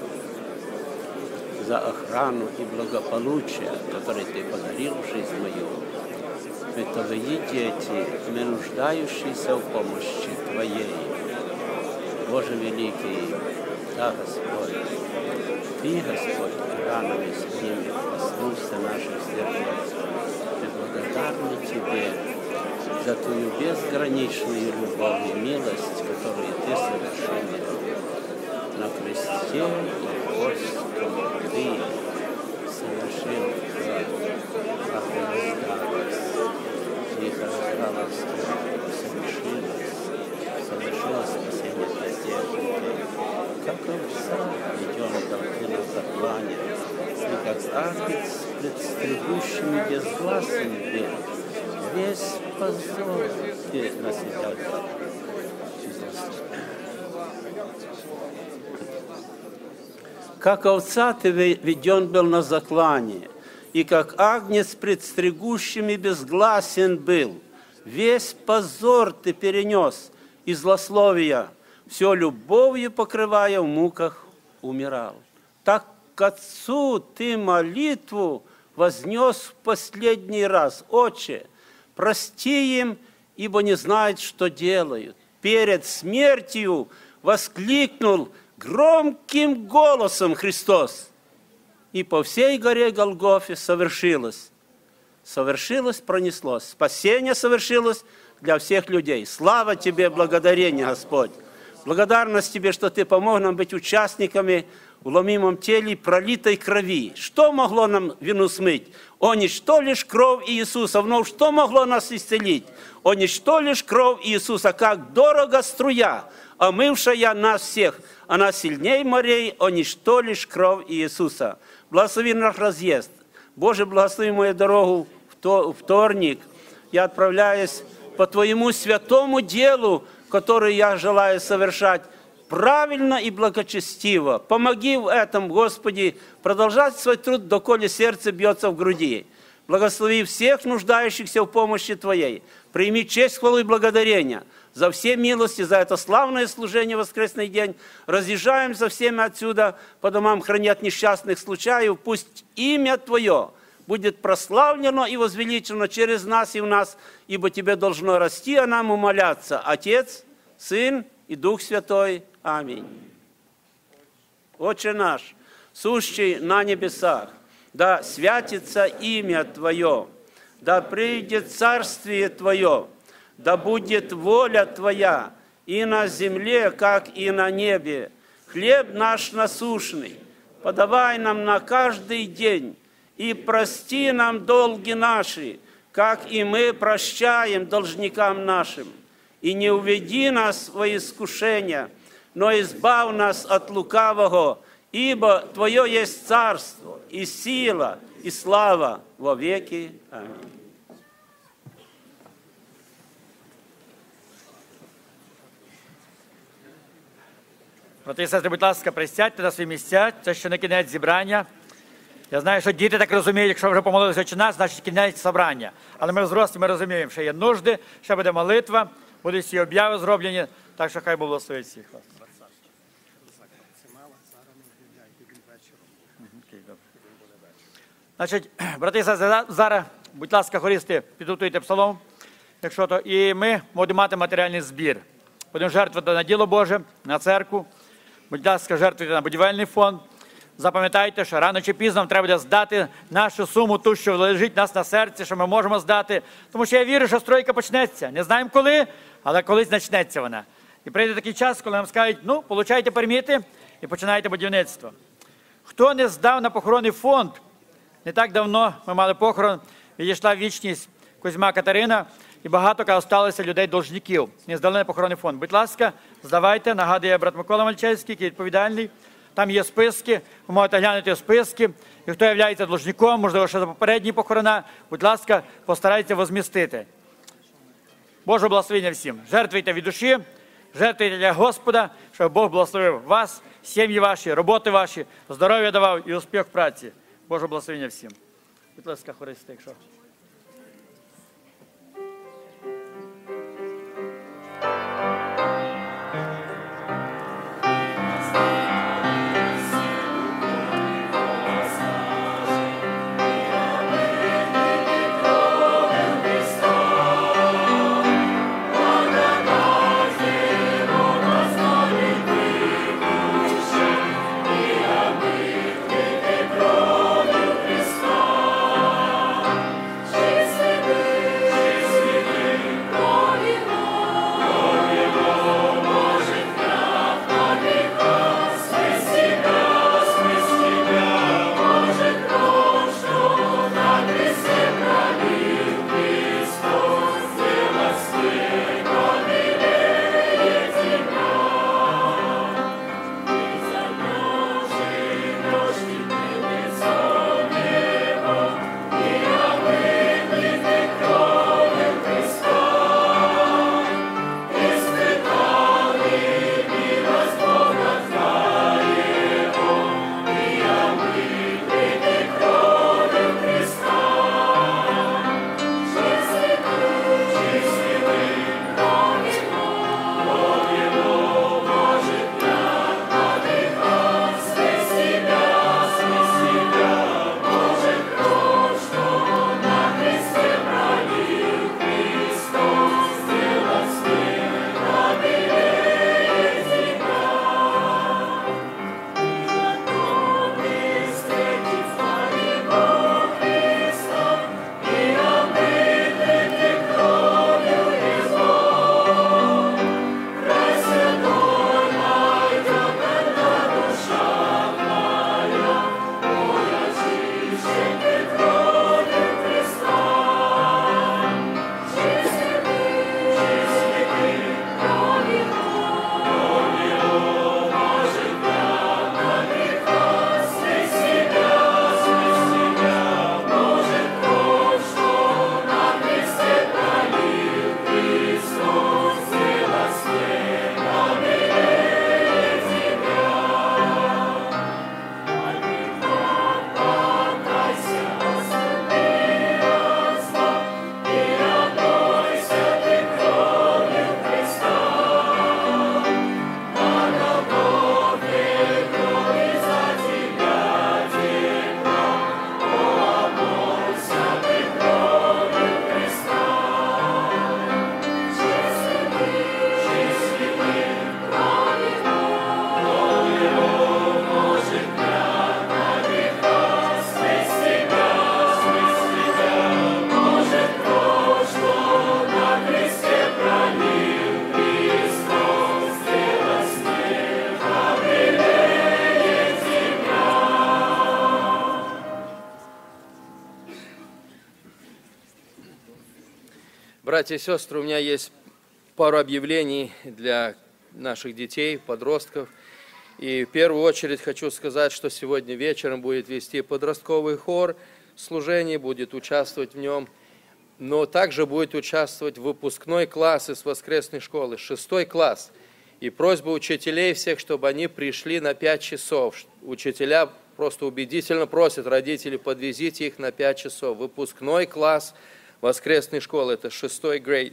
за охрану и благополучие, которое Ты подарил в жизнь мою. Мы Твои дети, мы нуждающиеся в помощи Твоей. Боже великий, да, Господь, Ты, Господь, ранами своими коснулся наших сердец. Мы благодарны Тебе за Твою безграничную любовь и милость, которую Ты совершил на кресте Голгофском. Ты совершил совершилось спасение для грешников. Как овца веден Ты на заклане, и как агнец пред стригущими безгласными был. Весь позор Ты на себя взял. Как овца Ты веден был на заклане, и как агнец пред стригущими безгласен был. Весь позор Ты перенес и злословия, все любовью покрывая, в муках умирал. Так к Отцу Ты молитву вознес в последний раз. Отче, прости им, ибо не знают, что делают. Перед смертью воскликнул громким голосом Христос: и по всей горе Голгофе совершилось. Совершилось, пронеслось. Спасение совершилось для всех людей. Слава Тебе, благодарение, Господь. Благодарность Тебе, что Ты помог нам быть участниками в ломимом теле пролитой крови. Что могло нам вину смыть? О, ничто лишь кровь Иисуса. Вновь, что могло нас исцелить? О, ничто лишь кровь Иисуса, как дорого струя, омывшая нас всех. Она сильней морей, о, ничто лишь кровь Иисуса. Благослови наш разъезд. Боже, благослови мою дорогу в вторник. Я отправляюсь по Твоему святому делу, которое я желаю совершать правильно и благочестиво. Помоги в этом, Господи, продолжать свой труд, доколе сердце бьется в груди. Благослови всех нуждающихся в помощи Твоей. Прими честь, хвалу и благодарение за все милости, за это славное служение в воскресный день. Разъезжаемся всеми отсюда, по домам храни от несчастных случаев. Пусть имя Твое будет прославлено и возвеличено через нас и в нас, ибо Тебе должно расти, а нам умоляться. Отец, Сын и Дух Святой. Аминь. Отче наш, сущий на небесах, да святится имя Твое, да придет царствие Твое, да будет воля Твоя и на земле, как и на небе. Хлеб наш насущный подавай нам на каждый день, и прости нам долги наши, как и мы прощаем должникам нашим. И не уведи нас во искушение, но избавь нас от лукавого, ибо Твое есть царство, и сила, и слава во веки. Аминь. Брати і сестри, будь ласка, присядьте на свої місця. Це ще не кінець зібрання. Я знаю, що діти так розуміють, якщо вже помолилися «Отче наш», значить кінець зібрання. Але ми взрослі, ми розуміємо, що є нужди, ще буде молитва, будуть всі обяви зроблені, так що хай Бог благословить всіх вас. Значить, брати і сестри, зараз, будь ласка, хористи, підготуйте псалом, якщо то, і ми будемо мати матеріальний збір. Будемо жертвувати на діло Боже, на церкву. Будь ласка, жертвуйте на будівельний фонд. Запам'ятайте, що рано чи пізно нам треба буде здати нашу суму, ту, що лежить у нас на серці, що ми можемо здати. Тому що я вірю, що стройка почнеться. Не знаємо коли, але колись почнеться вона. І прийде такий час, коли нам скажуть, ну, получайте перміти і починайте будівництво. Хто не здав на похоронний фонд, не так давно ми мали похорон, відійшла в вічність Кузьма Катерина, і багато залишилося людей-должників. Не здали на похоронний фонд. Будь ласка, здавайте, нагадує брат Микола Мальчевський, який відповідальний. Там є списки, ви можете глянути списки. І хто є должником, можливо, ще за попередні похорона, будь ласка, постарайтеся возмістити. Божого благословення всім. Жертвуйте від душі, жертвуйте для Господа, щоб Бог благословив вас, сім'ї ваші, роботи ваші, здоров'я давав і успіх в праці. Божого благословення всім. Будь ласка, хористи, якщо. Братья и сестры, у меня есть пару объявлений для наших детей, подростков. И в первую очередь хочу сказать, что сегодня вечером будет вести подростковый хор, служение, будет участвовать в нем, но также будет участвовать выпускной класс из воскресной школы, 6 класс. И просьба учителей всех, чтобы они пришли на 5 часов. Учителя просто убедительно просят родителей, подвезите их на 5 часов. Выпускной класс воскресной школы, это 6 грейд.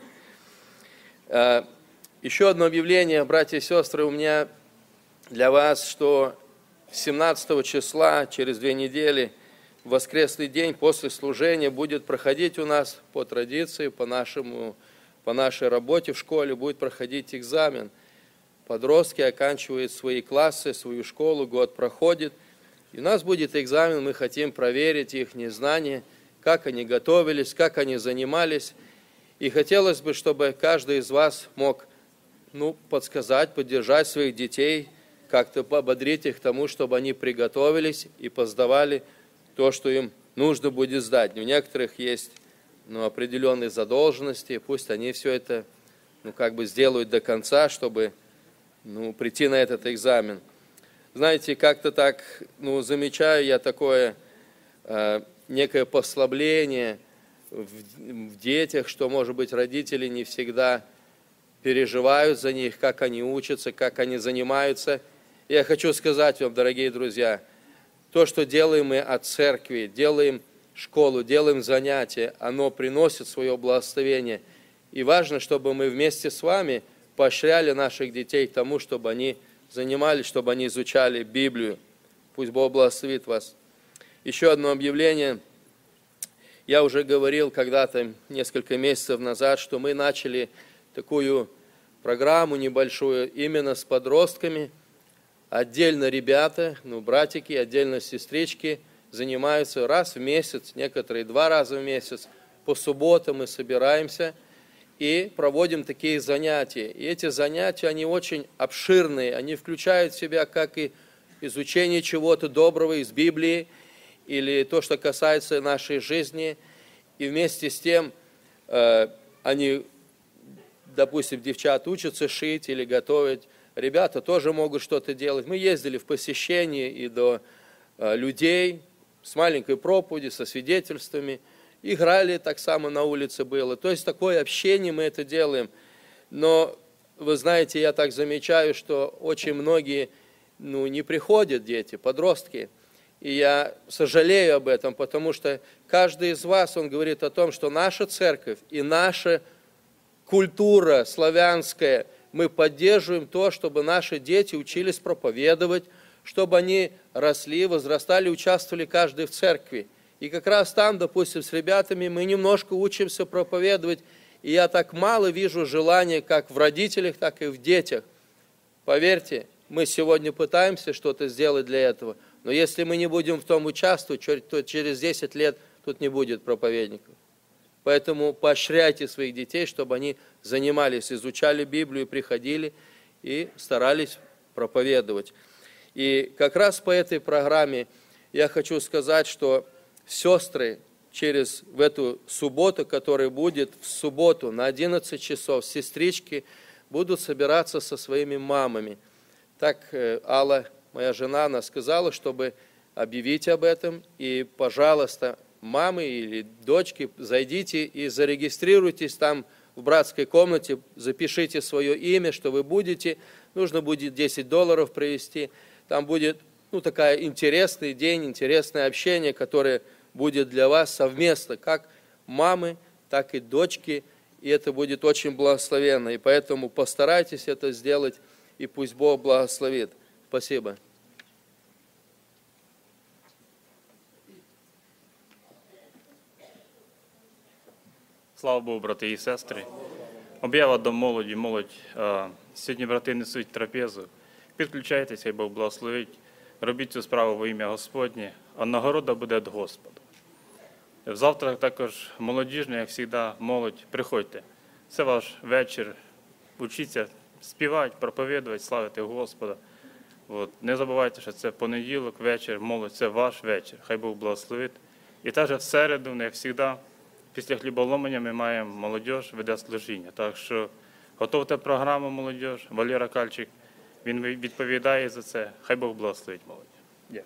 Еще одно объявление, братья и сестры, у меня для вас, что 17 числа, через 2 недели, в воскресный день после служения будет проходить у нас по традиции, по нашей работе в школе, будет проходить экзамен. Подростки оканчивают свои классы, свою школу, год проходит. И у нас будет экзамен, мы хотим проверить их знания, как они готовились, как они занимались. И хотелось бы, чтобы каждый из вас мог подсказать, поддержать своих детей, как-то ободрить их к тому, чтобы они приготовились и поздавали то, что им нужно будет сдать. У некоторых есть определенные задолженности, пусть они все это сделают до конца, чтобы прийти на этот экзамен. Знаете, как-то так, замечаю я такое некое послабление в детях, что, может быть, родители не всегда переживают за них, как они учатся, как они занимаются. Я хочу сказать вам, дорогие друзья, то, что делаем мы от церкви, делаем школу, делаем занятия, оно приносит свое благословение. И важно, чтобы мы вместе с вами поощряли наших детей к тому, чтобы они занимались, чтобы они изучали Библию. Пусть Бог благословит вас. Еще одно объявление. Я уже говорил когда-то, несколько месяцев назад, что мы начали такую программу небольшую именно с подростками. Отдельно ребята, братики, отдельно сестрички занимаются раз в месяц, некоторые 2 раза в месяц. По субботам мы собираемся и проводим такие занятия. И эти занятия, они очень обширные, они включают в себя как и изучение чего-то доброго из Библии, или то, что касается нашей жизни. И вместе с тем они, допустим, девчат учатся шить или готовить, ребята тоже могут что-то делать. Мы ездили в посещение и до людей с маленькой проповедью, со свидетельствами. Играли так само на улице было. То есть такое общение мы это делаем. Но, вы знаете, я так замечаю, что очень многие не приходят дети, подростки. И я сожалею об этом, потому что каждый из вас, он говорит о том, что наша церковь и наша культура славянская, мы поддерживаем то, чтобы наши дети учились проповедовать, чтобы они росли, возрастали, участвовали каждый в церкви. И как раз там, допустим, с ребятами мы немножко учимся проповедовать, и я так мало вижу желания как в родителях, так и в детях. Поверьте, мы сегодня пытаемся что-то сделать для этого, но если мы не будем в том участвовать, то через 10 лет тут не будет проповедников. Поэтому поощряйте своих детей, чтобы они занимались, изучали Библию, приходили и старались проповедовать. И как раз по этой программе я хочу сказать, что сестры в эту субботу, которая будет в субботу на 11 часов, сестрички будут собираться со своими мамами. Так Алла, моя жена, она сказала, чтобы объявить об этом. И, пожалуйста, мамы или дочки, зайдите и зарегистрируйтесь там в братской комнате, запишите свое имя, что вы будете. Нужно будет $10 привезти. Там будет такой интересный день, интересное общение, которое будет для вас совместно, как мамы, так и дочки. И это будет очень благословенно. И поэтому постарайтесь это сделать, и пусть Бог благословит. Спасибо. Слава Богу, брати і сестри. Об'ява до молоді. Молодь. Сьогодні брати несуть трапезу. Підключайтеся, і Бог благословить. Робіть цю справу во ім'я Господнє, а нагорода буде від Господа. Завтра також молодіжне, як завжди, молодь, приходьте. Це ваш вечір. Учіться співати, проповідувати, славити Господа. Не забувайте, що це понеділок, вечір, молодь, це ваш вечір. Хай Бог благословить. І теж в середу, як завжди, Після хліболомання ми маємо молодь веде служіння. Так що готовте програму молодь. Валера Кальчик, він відповідає за це. Хай Бог благословить молодь. Дякую.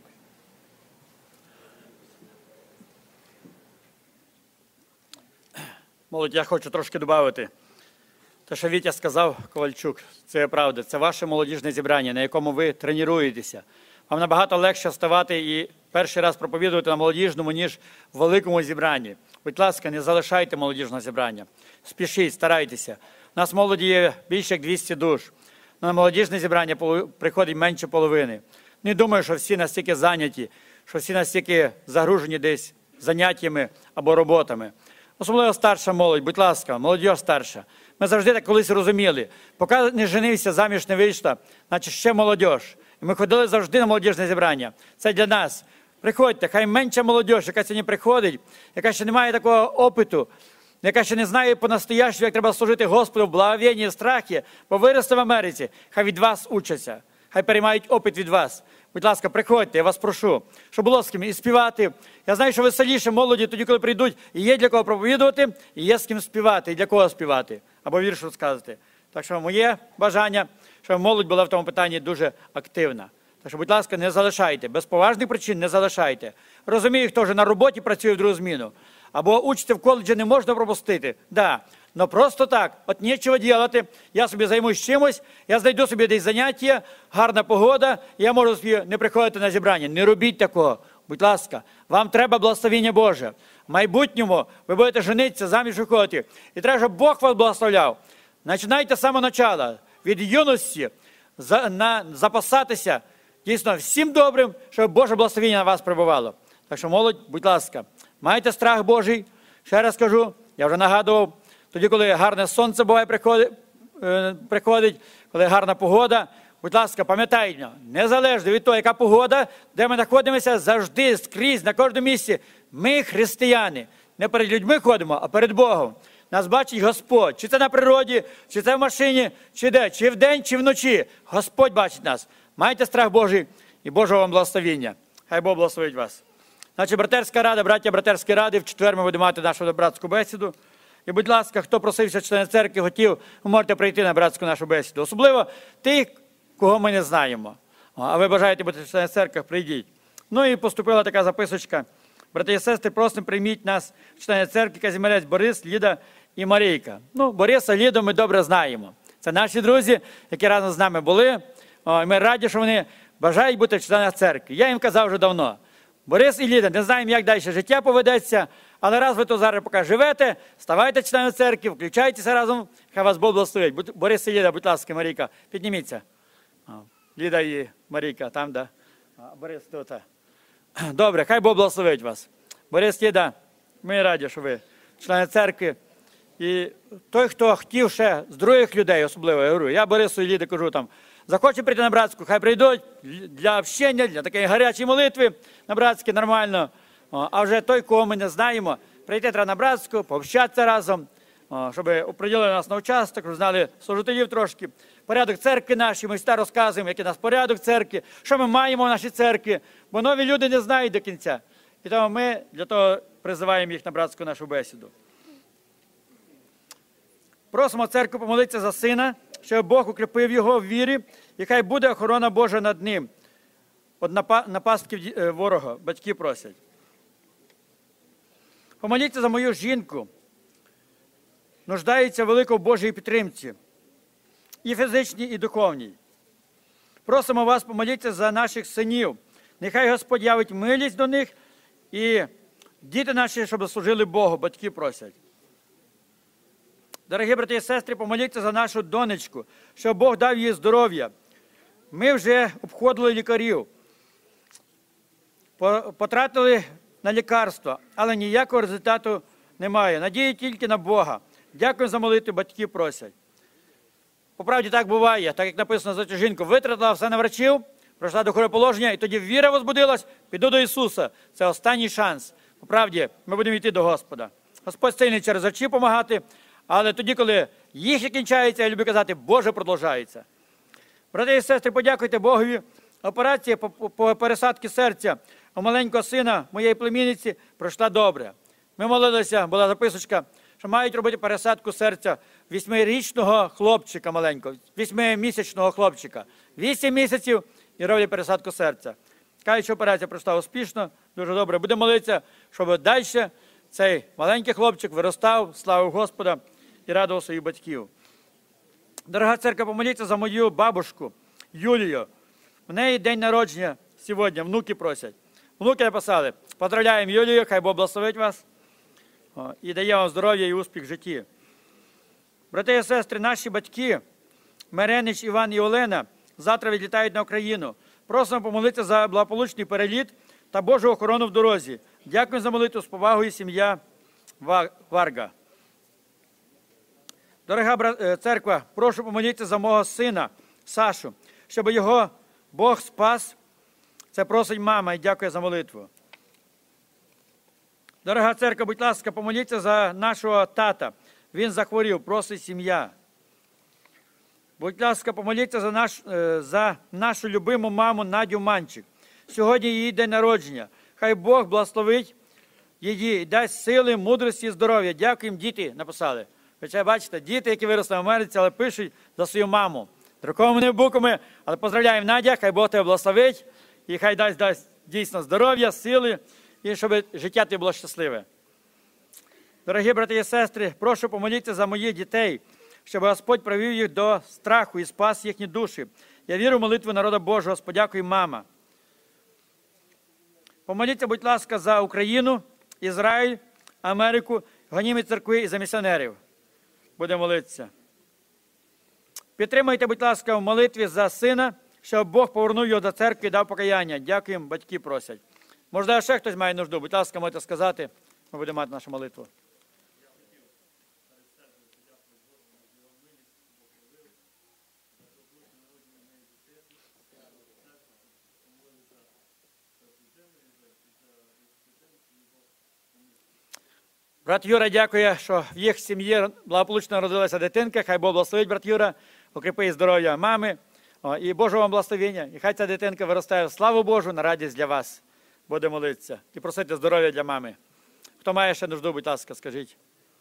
Молодь, я хочу трошки додати. Те, що Вітя сказав, Ковальчук, це правда. Це ваше молодіжне зібрання, на якому ви тренуєтеся. Вам набагато легше вставати і перший раз проповідувати на молодіжному, ніж в великому зібранні. Будь ласка, не залишайте молодіжного зібрання. Спішіть, старайтеся. У нас молоді є більше як 200 душ. На молодіжне зібрання приходить менше половини. Не думаю, що всі настільки зайняті, що всі настільки загружені десь заняттями або роботами. Особливо старша молодь, будь ласка, молодь старша. Ми завжди так колись розуміли. Поки не женився, заміж не вийшла, значить ще молодь. І ми ходили завжди на молодіжне зібрання. Це для нас. Приходьте, хай менша молодь, яка сьогодні приходить, яка ще не має такого опиту, яка ще не знає по-настоящему, як треба служити Господу в благовінні, в страхі, бо виросте в Америці, хай від вас учаться, хай переймають опит від вас. Будь ласка, приходьте, я вас прошу, щоб було з ким і співати. Я знаю, що веселіше молоді тоді, коли прийдуть, і є для кого проповідувати, і є з ким співати, і для кого співати, або вірш розказати. Так що моє бажання, щоб молодь була в тому питанні дуже активна. Так що, будь ласка, не залишайте, без поважних причин не залишайте. Розумію, хто вже на роботі працює в другу зміну, або учиться в коледжі не можна пропустити. Да. Но просто так, от нічого робити, я собі займусь чимось, я знайду собі десь заняття, гарна погода, я можу собі не приходити на зібрання. Не робіть такого, будь ласка, вам треба благословення Боже. В майбутньому ви будете женитися, заміж виходити. І треба, щоб Бог вас благословляв. Починайте з самого початку, від юності, запасатися дійсно всім добрим, щоб Боже благословення на вас прибувало. Так що, молодь, будь ласка, майте страх Божий. Ще раз кажу, я вже нагадував, тоді, коли гарне сонце буває приходить, коли гарна погода, будь ласка, пам'ятайте, незалежно від того, яка погода, де ми знаходимося, завжди, скрізь, на кожному місці, ми християни. Не перед людьми ходимо, а перед Богом. Нас бачить Господь. Чи це на природі, чи це в машині, чи де, чи вдень, чи вночі. Господь бачить нас. Майте страх Божий і Божого вам благословіння. Хай Бог благословить вас. Значить, братерська рада, браття братерські ради, в четвер ми будемо мати нашу братську бесіду. І, будь ласка, хто просився члени церкви, хотів, ви можете прийти на братську нашу бесіду. Особливо тих, кого ми не знаємо. А ви бажаєте бути в членах церкви, прийдіть. Ну і поступила така записочка. Брати і сестри, просимо, прийміть нас в члени церкви Казімірець Борис, Ліда і Марійка. Ну, Бориса, Ліду ми добре знаємо. Це наші друзі, які разом з нами були. Ми раді, що вони бажають бути в членах церкви. Я їм казав вже давно. Борис і Ліда, не знаємо, як далі життя поведеться, але раз ви то зараз поки живете, ставайте членами церкви, включайтеся разом, хай вас Бог благословить. Борис і Ліда, будь ласка, Марійка, підніміться. Ліда і Марійка, там, да. Борис тут. Добре, хай Бог благословить вас. Борис, Ліда, ми раді, що ви члени церкви. І той, хто хотів ще з других людей, особливо, я говорю, я Борису і Ліді кажу там, захоче прийти на братську, хай прийдуть для общення, для такої гарячої молитви на братське нормально. А вже той, кого ми не знаємо, прийти треба на братську, пообщатися разом, щоб оприділили нас на участок, щоб знали служителів трошки. Порядок церкви наші, ми всі розказуємо, який у нас порядок церкви, що ми маємо в нашій церкві, бо нові люди не знають до кінця. І тому ми для того призиваємо їх на братську нашу бесіду. Просимо церкву помолитися за сина, щоб Бог укріпив його в вірі, і хай буде охорона Божа над ним. От напастків ворога, батьки просять. Помоліться за мою жінку. Нуждається велико в Божій підтримці. І фізичній, і духовній. Просимо вас помоліться за наших синів. Нехай Господь явить милість до них. І діти наші, щоб служили Богу, батьки просять. Дорогі брати і сестри, помоліться за нашу донечку, щоб Бог дав їй здоров'я. Ми вже обходили лікарів, потратили на лікарства, але ніякого результату немає. Надії тільки на Бога. Дякую за молитву, батьки просять. По правді так буває, так як написано за цю жінку, витратила все на врачів, пройшла до хвороположення, і тоді віра возбудилась, піду до Ісуса. Це останній шанс. По правді, ми будемо йти до Господа. Господь сильний через врачі допомагати, але тоді, коли їх кінчається, я люблю казати, Боже продовжається. Брати і сестри, подякуйте Богові. Операція по пересадці серця у маленького сина моєї племінниці пройшла добре. Ми молилися, була записочка, що мають робити пересадку серця 8-річного хлопчика маленького, 8-місячного хлопчика. 8 місяців і роблять пересадку серця. Кажуть, що операція пройшла успішно, дуже добре. Будемо молитися, щоб далі цей маленький хлопчик виростав, славив Господа і радував своїх батьків. Дорога церква, помоліться за мою бабушку Юлію. В неї день народження сьогодні, внуки просять. Внуки написали: поздравляємо Юлію, хай Бог благословить вас і дає вам здоров'я і успіх в житті. Брати і сестри, наші батьки, Меренич Іван і Олена, завтра відлітають на Україну. Просимо помолитися за благополучний переліт та Божу охорону в дорозі. Дякую за молитву, з повагою, сім'я Варга. Дорога церква, прошу помолитися за мого сина Сашу, щоб його Бог спас. Це просить мама і дякую за молитву. Дорога церква, будь ласка, помоліться за нашого тата. Він захворів, просить сім'я. Будь ласка, помоліться за нашу любиму маму Надю Манчик. Сьогодні її день народження. Хай Бог благословить її і дасть сили, мудрості і здоров'я. Дякуємо, діти написали. Ви бачите, діти, які виросли в Америці, але пишуть за свою маму. Друкованими буквами, але поздравляємо, Надя, хай Бог тебе благословить і хай дасть дійсно здоров'я, сили і щоб життя тебе було щасливе. Дорогі брати і сестри, прошу помоліться за моїх дітей, щоб Господь привів їх до страху і спас їхні душі. Я вірю в молитву народу Божого, подякуй, мама. Помоліться, будь ласка, за Україну, Ізраїль, Америку, гонімі церкви і за місіонерів. Будемо молитися. Підтримайте, будь ласка, в молитві за сина, щоб Бог повернув його до церкви і дав покаяння. Дякуємо, батьки просять. Можливо, ще хтось має нужду. Будь ласка, можете сказати, ми будемо мати нашу молитву. Брат Юра дякує, що в їх сім'ї благополучно народилася дитинка. Хай Бог благословить, брат Юра, укріпи здоров'я мами і Божого вам благословення. І хай ця дитинка виростає в славу Божу на радість для вас. Буде молитися і просити здоров'я для мами. Хто має ще нужду, будь ласка, скажіть.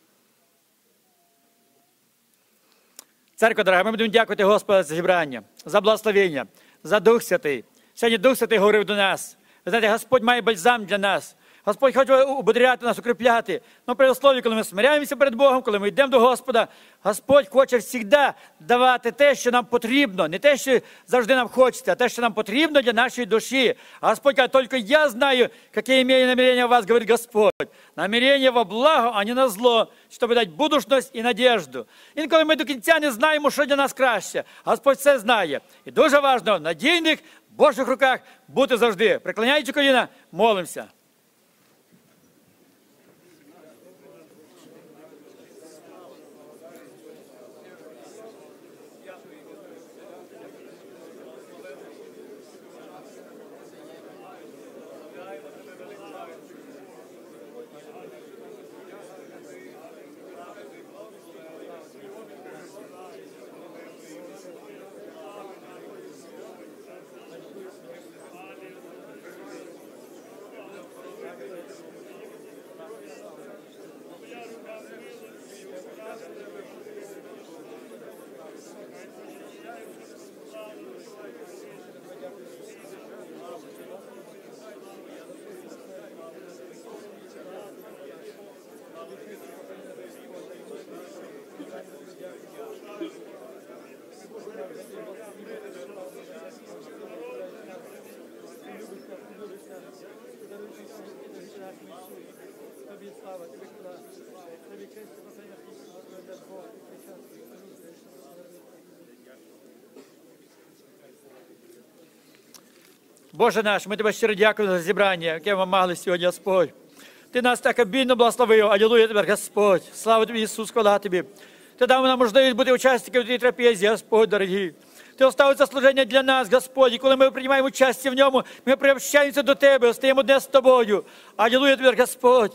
Церква, дорога, ми будемо дякувати Господу за зібрання, за благословення, за Дух Святий. Сьогодні Дух Святий говорив до нас. Ви знаєте, Господь має бальзам для нас. Господь хоче ободряти нас, укріпляти. Но при услові, коли ми смиряємося перед Богом, коли ми йдемо до Господа, Господь хоче завжди давати те, що нам потрібно. Не те, що завжди нам хочеться, а те, що нам потрібно для нашої душі. А Господь каже, тільки я знаю, які маю намірення у вас, говорить Господь. Намірення во благо, а не на зло, щоб дати будучність і надіжду. Інколи ми до кінця не знаємо, що для нас краще. Господь все знає. І дуже важливо в надійних Божих руках бути завжди. Преклоняючи коліна, молимося. Боже наш, ми Тебе щиро дякуємо за зібрання, яке ми мали сьогодні, Господь. Ти нас так обільно благословив. Алілуя Тебе, Господь. Слава Тобі, Ісус, хвала Тобі. Ти дав нам можливість бути учасниками в цій трапезі, Господь, дорогий. Ти оставив це служення для нас, Господь, і коли ми приймаємо участь в ньому, ми приобщаємося до Тебе, стаємо одне з Тобою. Алілуя Тобі, Господь.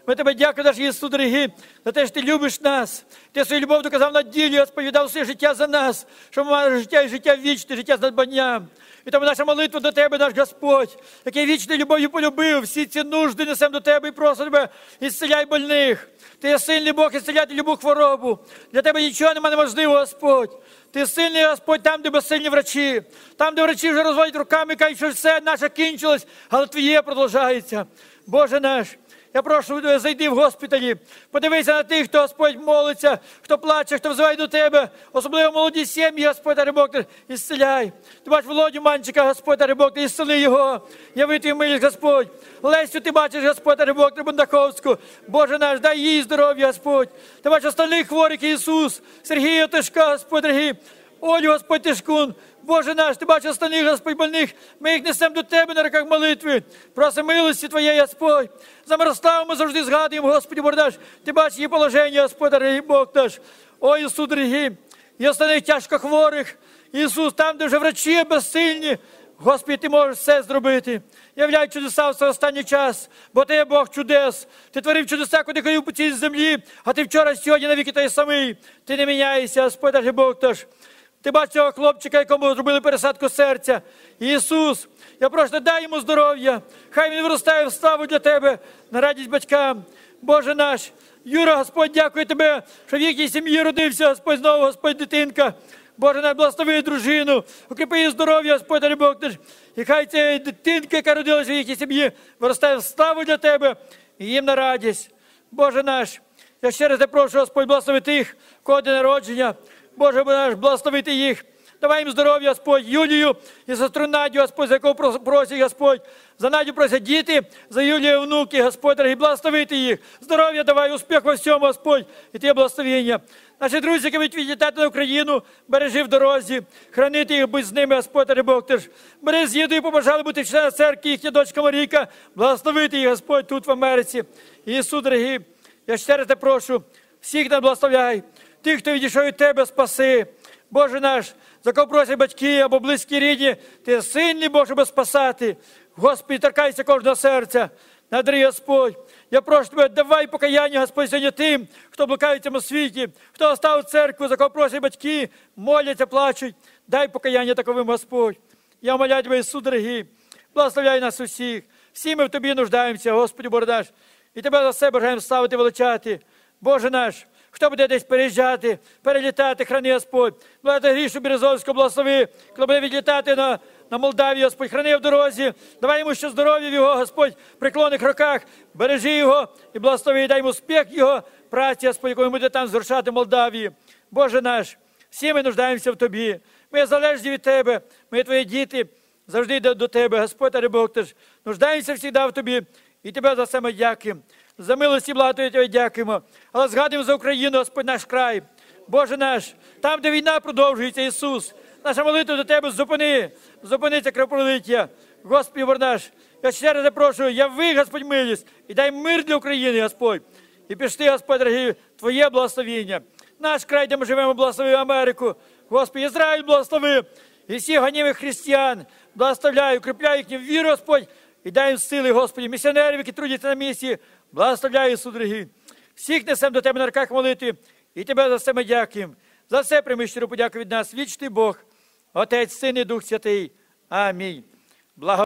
Ми тебе дякуємо, наш Ісус, дорогий, за те, що ти любиш нас. Ти свою любов доказав на ділі, Господь, віддав все життя за нас, щоб ми мали життя і життя вічне, життя з надбанням. І тому наша молитва до тебе, наш Господь, який вічною любов'ю полюбив, всі ці нужди несемо до тебе і просимо тебе, ісцеляй больних. Ти є сильний Бог, ісцеляти любу хворобу. Для тебе нічого немає неможливого, Господь. Ти сильний, Господь, там, де безсильні врачі. Там, де врачі вже розводять руками, кажуть, що все наше кінчилось, але Твоє продовжається. Боже наш, я прошу тебе, зайди в госпіталі, подивися на тих, хто, Господь, молиться, хто плаче, хто взиває до тебе, особливо молоді сім'ї, Господь, Бог, ісцеляй. Ти бачиш Володю Манчика, Господь, Бог, ісцели його, яви твій милість, Господь. Лесю ти бачиш, Господь, Бог, Бондаковську, Боже наш, дай їй здоров'я, Господь. Ти бачиш остальних хворих, Ісус, Сергія Тишка, Господь, дорогий, Олю, Господь, Тишкун. Боже наш, ти бачиш останніх, Господь, больних, ми їх несемо до тебе на руках молитви. Просимо милості Твоєї, Господь. За Мирославу ми завжди згадуємо, Господи, Боже наш, ти бачиш її положення, Господь, дорогий Бог наш. О, Ісус, дорогий, і останніх тяжко хворих. Ісус, там, де вже врачі безсильні, Господи, ти можеш все зробити. Являй чудеса в свій останній час, бо ти є Бог чудес. Ти творив чудеса, куди ходив по цій землі, а ти вчора, сьогодні, навіки той самий. Ти не міняєшся, Господь, дорогий Бог наш. Ти бачиш цього хлопчика, якому зробили пересадку серця. Ісус, я прошу, дай йому здоров'я. Хай він виростає в славу для тебе, на радість батькам. Боже наш, Юра, Господь, дякую тебе, що в їхній сім'ї родився, Господь, знову, Господь, дитинка. Боже наш, благослови дружину, укріпи її здоров'я, Господь, дай Бог наш. І хай ця дитинка, яка родилася в їхній сім'ї, виростає в славу для тебе і їм на радість. Боже наш, я ще раз прошу, Господь, благослови тих, кого день народження. Боже наш, благословити їх. Давай їм здоров'я, Господь, Юлію і сестру Надю, Господь, за якого просить, Господь. За Надю просять діти, за Юлію внуки, Господь, дорогий, благословити їх. Здоров'я давай, успіх во всьому, Господь, і Тебе благословення. Наші друзі, які будуть відлітати на Україну, бережи в дорозі, хранити їх, будь з ними, Господь, дорогий Бог, ти ж. Бери з їду і побажали бути члена церкви, їхня дочка Марійка, благословити їх, Господь, тут в Америці. Ісус, дорогий, я ще раз тебе прошу, всіх нам благословляй. Тих, хто відійшов від тебе, спаси. Боже наш, за кого просять батьки або близькі рідні, ти сильний, Боже, щоб спасати. Господи, торкайся кожного серця. Надарі, Господь. Я прошу тебе, давай покаяння, Господь, сьогодні тим, хто блукає в цьому світі, хто оставив церкву, за кого просять батьки, моляться, плачуть. Дай покаяння таковим, Господь. Я умоляю тебе, Ісус, дорогий, благословляй нас усіх. Всі ми в тобі нуждаємося, Господи, Боже наш. І тебе за себе бажаємо славити, величати. Боже наш, хто буде десь переїжджати, перелітати, храни, Господь. Благослови Грішу Березовського, благослови, хто буде відлітати на Молдавію, Господь, храни в дорозі. Давай йому ще здоров'я в його, Господь, в преклонних роках. Бережи його і благослови, дай йому успіх його праці, Господь, якою буде там звершати в Молдавії. Боже наш, всі ми нуждаємося в Тобі. Ми залежні від Тебе, ми Твої діти, завжди йдуть до Тебе. Господь, Бог, Ти ж нуждаємося завжди в Тобі. І Тебе за все ми дякуємо. За милості благодати Тебе дякуємо. Але згадуємо за Україну, Господь, наш край. Боже наш, там, де війна продовжується, Ісус, наша молитва до Тебе зупини це кровопролиття. Господи, Боже наш, я ще раз запрошую, яви, Господь, милість, і дай мир для України, Господь. І пішли, Господь, дорогий, Твоє благословіння. Наш край, де ми живемо, благослови Америку. Господи, Ізраїль благослови. І всіх ганімих християн благословляй, укріпляй їхню віру, Господь, і дай їм сили, Господи, місіонерів, які трудяться на місії. Благословляй, Ісус, дорогий. Всіх несемо до Тебе на руках молитви, і Тебе за все ми дякуємо. За все прийми щиру подяку від нас. Вічний Бог, Отець, Син і Дух Святий. Амінь.